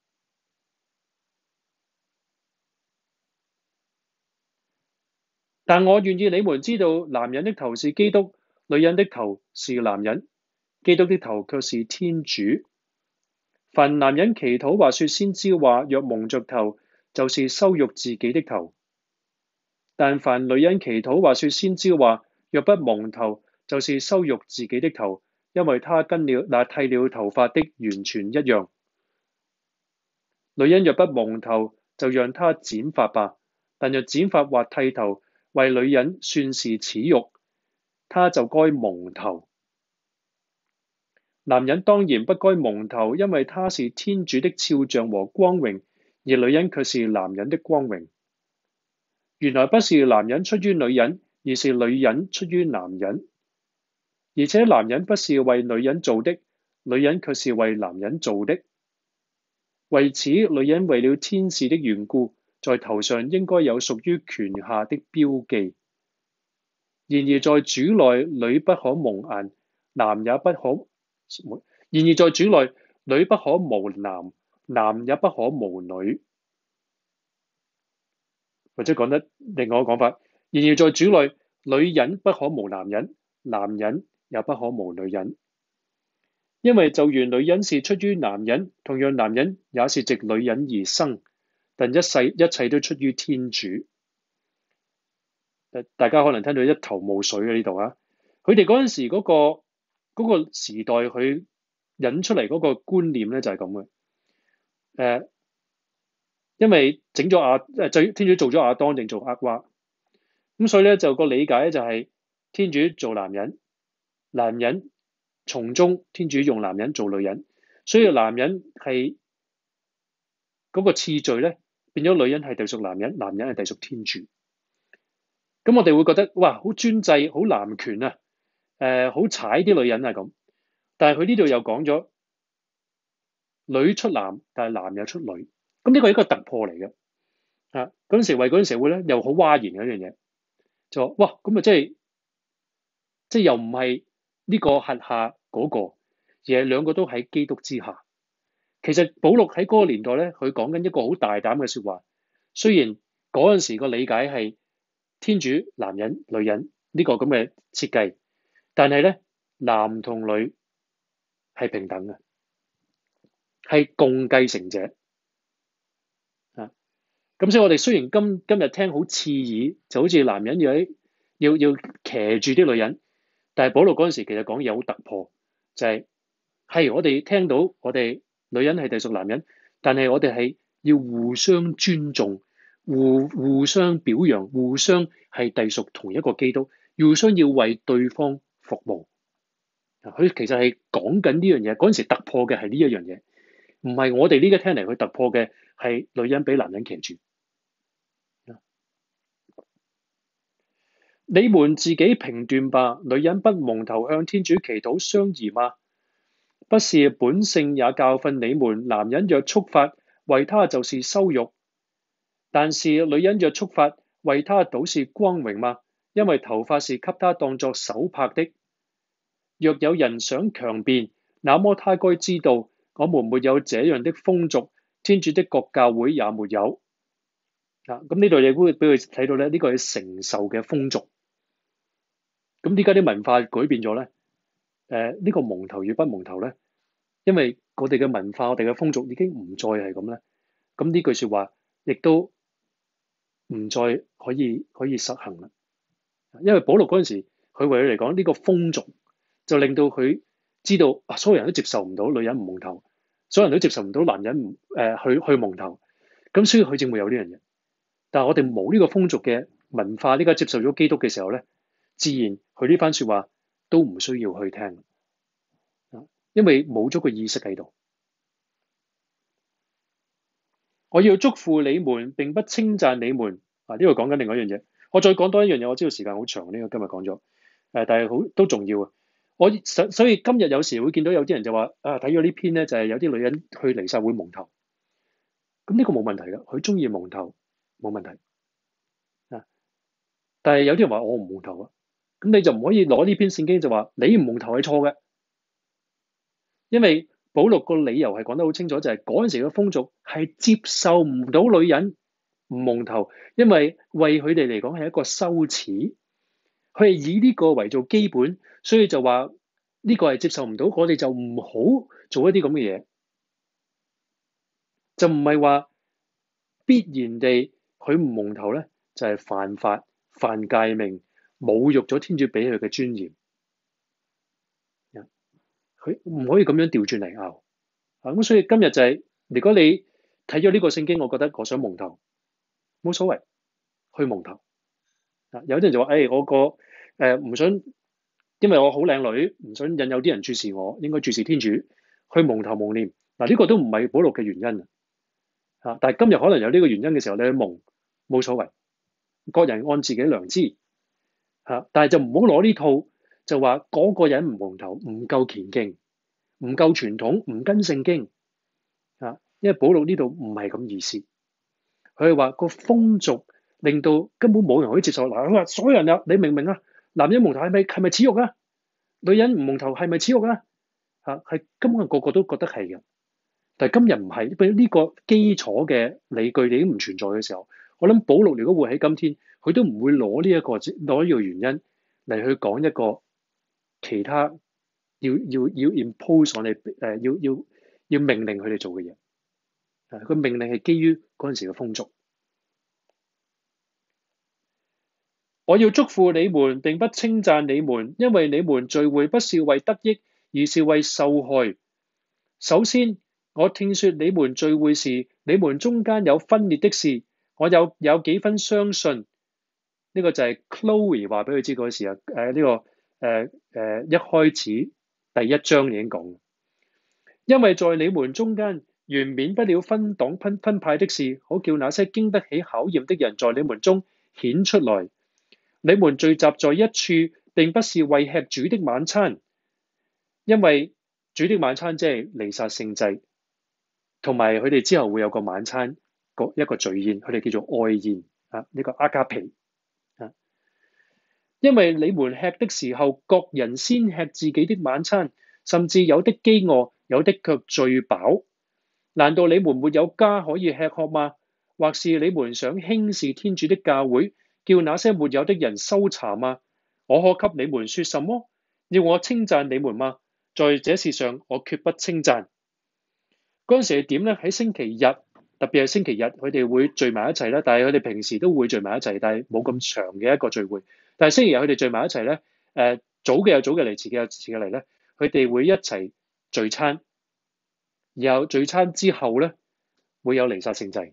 但我願意你們知道，男人的頭是基督，女人的頭是男人，基督的頭卻是天主。凡男人祈禱或說先知話，若蒙着頭，就是羞辱自己的頭；但凡女人祈禱或說先知話，若不蒙頭，就是羞辱自己的頭，因為她跟剃了頭髮的完全一樣。女人若不蒙頭，就讓她剪髮吧；但若剪髮或剃頭，為女人算是恥辱，她就該蒙頭。男人當然不該蒙頭，因為他是天主的肖像和光榮，而女人卻是男人的光榮。原來不是男人出於女人，而是女人出於男人。而且男人不是為女人做的，女人卻是為男人做的。為此，女人為了天使的緣故，在頭上應該有屬於權下的標記。然而在主內，女不可蒙顏，男也不可。然而在主內，女不可無男，男也不可無女。或者講得另外一個講法，然而在主內，女人不可無男人，男人也不可無女人。因為就如女人是出於男人，同樣男人也是藉女人而生，但一切都出於天主。大家可能聽到一頭霧水喺呢度啊！佢哋嗰陣時嗰個時代，佢引出嚟嗰個觀念咧就係咁嘅。因為整咗天主做咗亞當定做厄娃，咁所以咧就個理解咧就係天主做男人，男人從中天主用男人做女人，所以男人係嗰個次序咧變咗女人係隸屬男人，男人係隸屬天主。咁我哋會覺得哇，好專制，好男權啊！好踩啲女人啊咁。但係佢呢度又講咗女出男，但係男又出女。咁呢個係一個突破嚟嘅。嗰陣時為嗰陣社會咧又好嘩然嘅一樣嘢，就話哇咁啊即係又唔係呢個轄下嗰個，而係兩個都喺基督之下。其實保祿喺嗰個年代咧，佢講緊一個好大膽嘅說話。雖然嗰陣時個理解係天主男人女人呢個咁嘅設計，但係咧男同女係平等嘅，係共繼承者。咁所以我哋雖然今日聽好刺耳，就好似男人要騎住啲女人，但係保祿嗰陣時其實講嘢好突破，就係我哋聽到我哋女人係隸屬男人，但係我哋係要互相尊重、互相表揚、互相係隸屬同一個基督，互相要為對方服務。佢其實係講緊呢樣嘢，嗰陣時突破嘅係呢一樣嘢，唔係我哋呢家聽嚟去突破嘅係女人俾男人騎住。你們自己評斷吧，女人不蒙頭向天主祈禱相宜嗎？不是本性也教訓你們，男人若束髮，為他就是羞辱；但是女人若束髮，為他倒是光榮嗎？因為頭髮是給他當作手帕的。若有人想強辯，那麼他該知道，我們沒有這樣的風俗，天主的國教會也沒有。咁呢度你會俾佢睇到咧，呢個係承受嘅風俗。 咁點解啲文化改變咗咧？呢個蒙頭與不蒙頭咧，因為我哋嘅文化、我哋嘅風俗已經唔再係咁咧。咁呢句説話亦都唔再可以實行啦。因為保羅嗰陣時，佢為佢嚟講呢個風俗，就令到佢知道啊，所有人都接受唔到女人唔蒙頭，所有人都接受唔到男人唔去蒙頭，咁所以佢正會有呢樣嘢。但係我哋冇呢個風俗嘅文化，呢個接受咗基督嘅時候咧，自然佢呢番説話都唔需要去聽，因為冇咗個意識喺度。我要囑咐你們，並不稱讚你們。啊，呢個講緊另外一樣嘢。我再講多一樣嘢，我知道時間好長，呢個今日講咗，但係好都重要啊。所以今日有時會見到有啲人就話啊，睇咗呢篇咧，就係有啲女人去彌撒會蒙頭。咁呢個冇問題㗎，佢中意蒙頭冇問題啊。但係有啲人話我唔蒙頭啊，咁你就唔可以攞呢篇聖經就話你唔蒙頭係錯嘅，因為保祿個理由係講得好清楚，就係嗰陣時嘅風俗係接受唔到女人唔蒙頭，因為為佢哋嚟講係一個羞恥，佢係以呢個為做基本，所以就話呢個係接受唔到，我哋就唔好做一啲咁嘅嘢，就唔係話必然地佢唔蒙頭咧就係犯法、犯誡命、侮辱咗天主俾佢嘅尊嚴，佢唔可以咁樣調轉嚟拗。咁所以今日就係，如果你睇咗呢個聖經，我覺得我想蒙頭，冇所謂，去蒙頭。有啲人就話，我個唔想，因為我好靚女，唔想引誘啲人注視我，應該注視天主，去蒙頭蒙臉。呢個都唔係保祿嘅原因啊。但係今日可能有呢個原因嘅時候，你去蒙冇所謂，各人按自己良知但係就唔好攞呢套就話嗰個人唔蒙頭唔夠虔敬，唔夠傳統，唔跟聖經因為保祿呢度唔係咁意思，佢係話個風俗令到根本冇人可以接受。嗱，佢話所有人啊，你明唔明啊？男人蒙頭係咪恥辱啊？女人唔蒙頭係咪恥辱啊？係根本個個都覺得係嘅。但係今日唔係，呢個基礎嘅理據你都唔存在嘅時候，我諗保祿如果活喺今天，佢都唔會攞呢個原因嚟去講一個其他要 impose 我哋要命令佢哋做嘅嘢。佢命令係基於嗰陣時嘅風俗。我要囑咐你們，並不稱讚你們，因為你們聚會不是為得益，而是為受害。首先，我聽說你們聚會時，你們中間有分裂的事，我有幾分相信。呢個就係 Chloe 話俾佢知嗰時一開始第一章已經講，因為在你們中間原免不了分黨分派的事，好叫那些經得起考驗的人在你們中顯出來。你們聚集在一處，並不是為吃主的晚餐，因為主的晚餐即係彌撒聖祭，同埋佢哋之後會有個晚餐，一個聚宴，佢哋叫做愛宴呢個阿加皮。因為你們吃的時候，各人先吃自己的晚餐，甚至有的飢餓，有的卻醉飽。難道你們沒有家可以吃喝嗎？或是你們想輕視天主的教會，叫那些沒有的人收查嗎？我可給你們說什麼？要我稱讚你們嗎？在這事上，我決不稱讚。嗰陣時係點呢？喺星期日，特別係星期日，佢哋會聚埋一齊啦。但係佢哋平時都會聚埋一齊，但係冇咁長嘅一個聚會。但係星期日佢哋聚埋一齊咧，早嘅有早嘅嚟，遲嘅有遲嘅嚟咧，佢哋會一齊聚餐，然後聚餐之後咧會有彌撒聖祭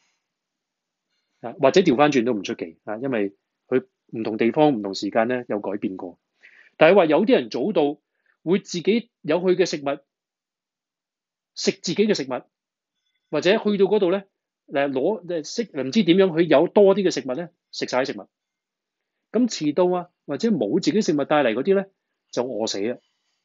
或者調翻轉都唔出奇因為佢唔同地方唔同時間咧有改變過。但係話有啲人早到會自己有佢嘅食物，食自己嘅食物，或者去到嗰度咧唔知點樣，佢有多啲嘅食物咧食晒啲食物。咁遲到或者冇自己食物帶嚟嗰啲咧，就餓死啦。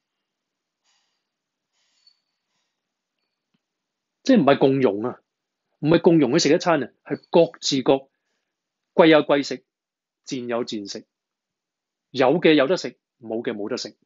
即係唔係共融唔係共融去食一餐係各自各貴有貴食，賤有賤食，有嘅有得食，冇嘅冇得食。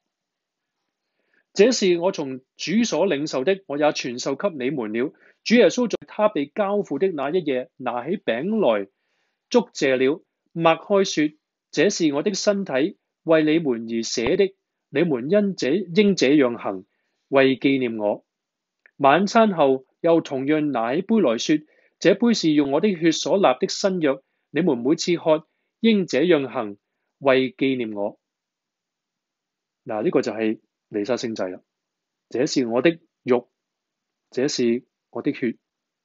這是我從主所領受的，我也傳授給你們了。主耶穌在他被交付的那一夜，拿起餅來，祝謝了，擘開說：這是我的身體， 為你們而捨的，你們應這樣行，為紀念我。晚餐後，又同樣拿起杯來說，這杯是用我的血所立的新約，你們每次喝，應這樣行，為紀念我。嗱，呢個就係彌撒聖祭啦。這是我的肉，這是我的血。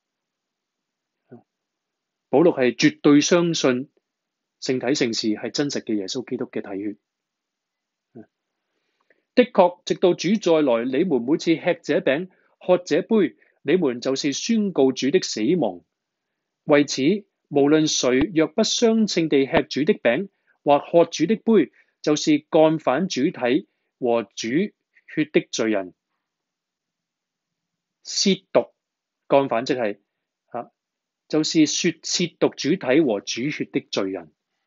保祿係絕對相信聖體聖事係真實嘅耶穌基督嘅體血。的確，直到主再來，你們每次吃這餅、喝這杯，你們就是宣告主的死亡。為此，無論誰若不相稱地吃主的餅或喝主的杯，就是干犯主體和主血的罪人。褻瀆干犯即係就是褻瀆主體和主血的罪人。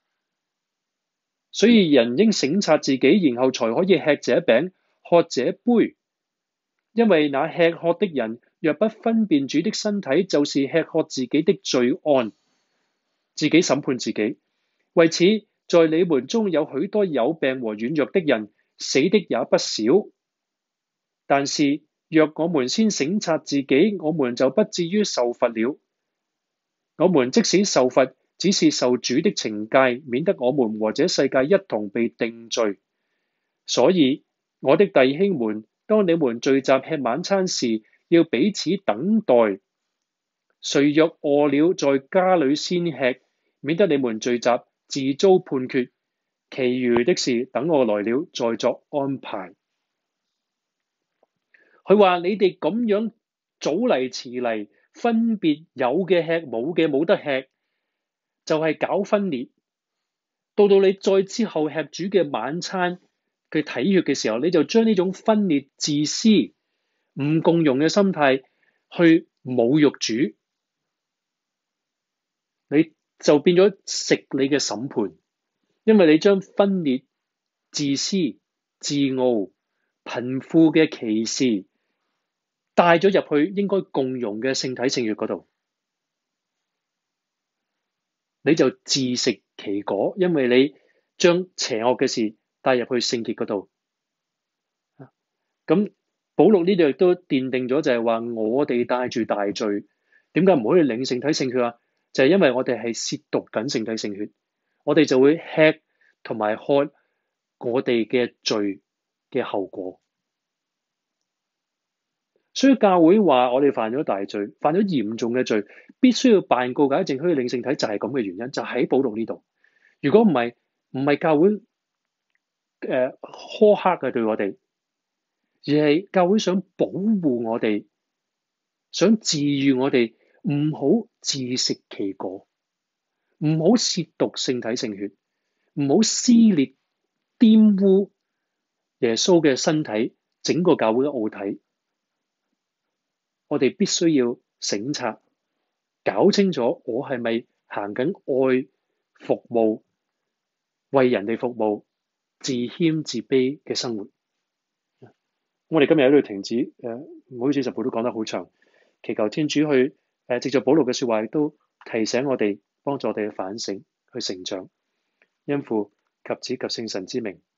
所以人應省察自己，然後才可以吃這餅、喝這杯。因為那吃喝的人，若不分辨主的身體，就是吃喝自己的罪案，自己審判自己。為此，在你們中有許多有病和軟弱的人，死的也不少。但是，若我們先省察自己，我們就不至於受罰了。我們即使受罰，只是受主的懲戒，免得我們和這世界一同被定罪。所以，我的弟兄們，當你們聚集吃晚餐時，要彼此等待。誰若餓了，在家裏先吃，免得你們聚集自遭判決。其餘的事，等我來了再作安排。佢話：你哋咁樣早嚟遲嚟，分別有嘅吃，冇嘅冇得吃，就係搞分裂。到你再之後吃主嘅晚餐嘅體血嘅時候，你就將呢種分裂、自私、唔共融嘅心態去侮辱主，你就變咗食你嘅審判，因為你將分裂、自私、自傲、貧富嘅歧視帶咗入去應該共融嘅聖體聖血嗰度，你就自食其果，因為你將邪惡嘅事帶入去聖潔嗰度。咁保祿呢度亦都奠定咗，就係話我哋帶住大罪，點解唔可以領聖體聖血啊？就係因為我哋係褻瀆緊聖體聖血，我哋就會吃同埋喝我哋嘅罪嘅後果。所以教會話我哋犯咗大罪，犯咗嚴重嘅罪，必須要辦告解證可以領聖體，就係咁嘅原因，就喺保祿呢度。如果唔係教會苛刻嘅對我哋，而係教會想保護我哋，想治愈我哋，唔好自食其果，唔好褻瀆聖體聖血，唔好撕裂玷污耶穌嘅身體，整個教會嘅奧體。我哋必須要省察，搞清楚我係咪行緊愛服務、為人哋服務、自謙自卑嘅生活。我哋今日喺度停止，唔好意思，十步都講得好長，祈求天主去藉著保祿嘅說話，亦都提醒我哋，幫助我哋去反省、去成長。因父及子及聖神之名。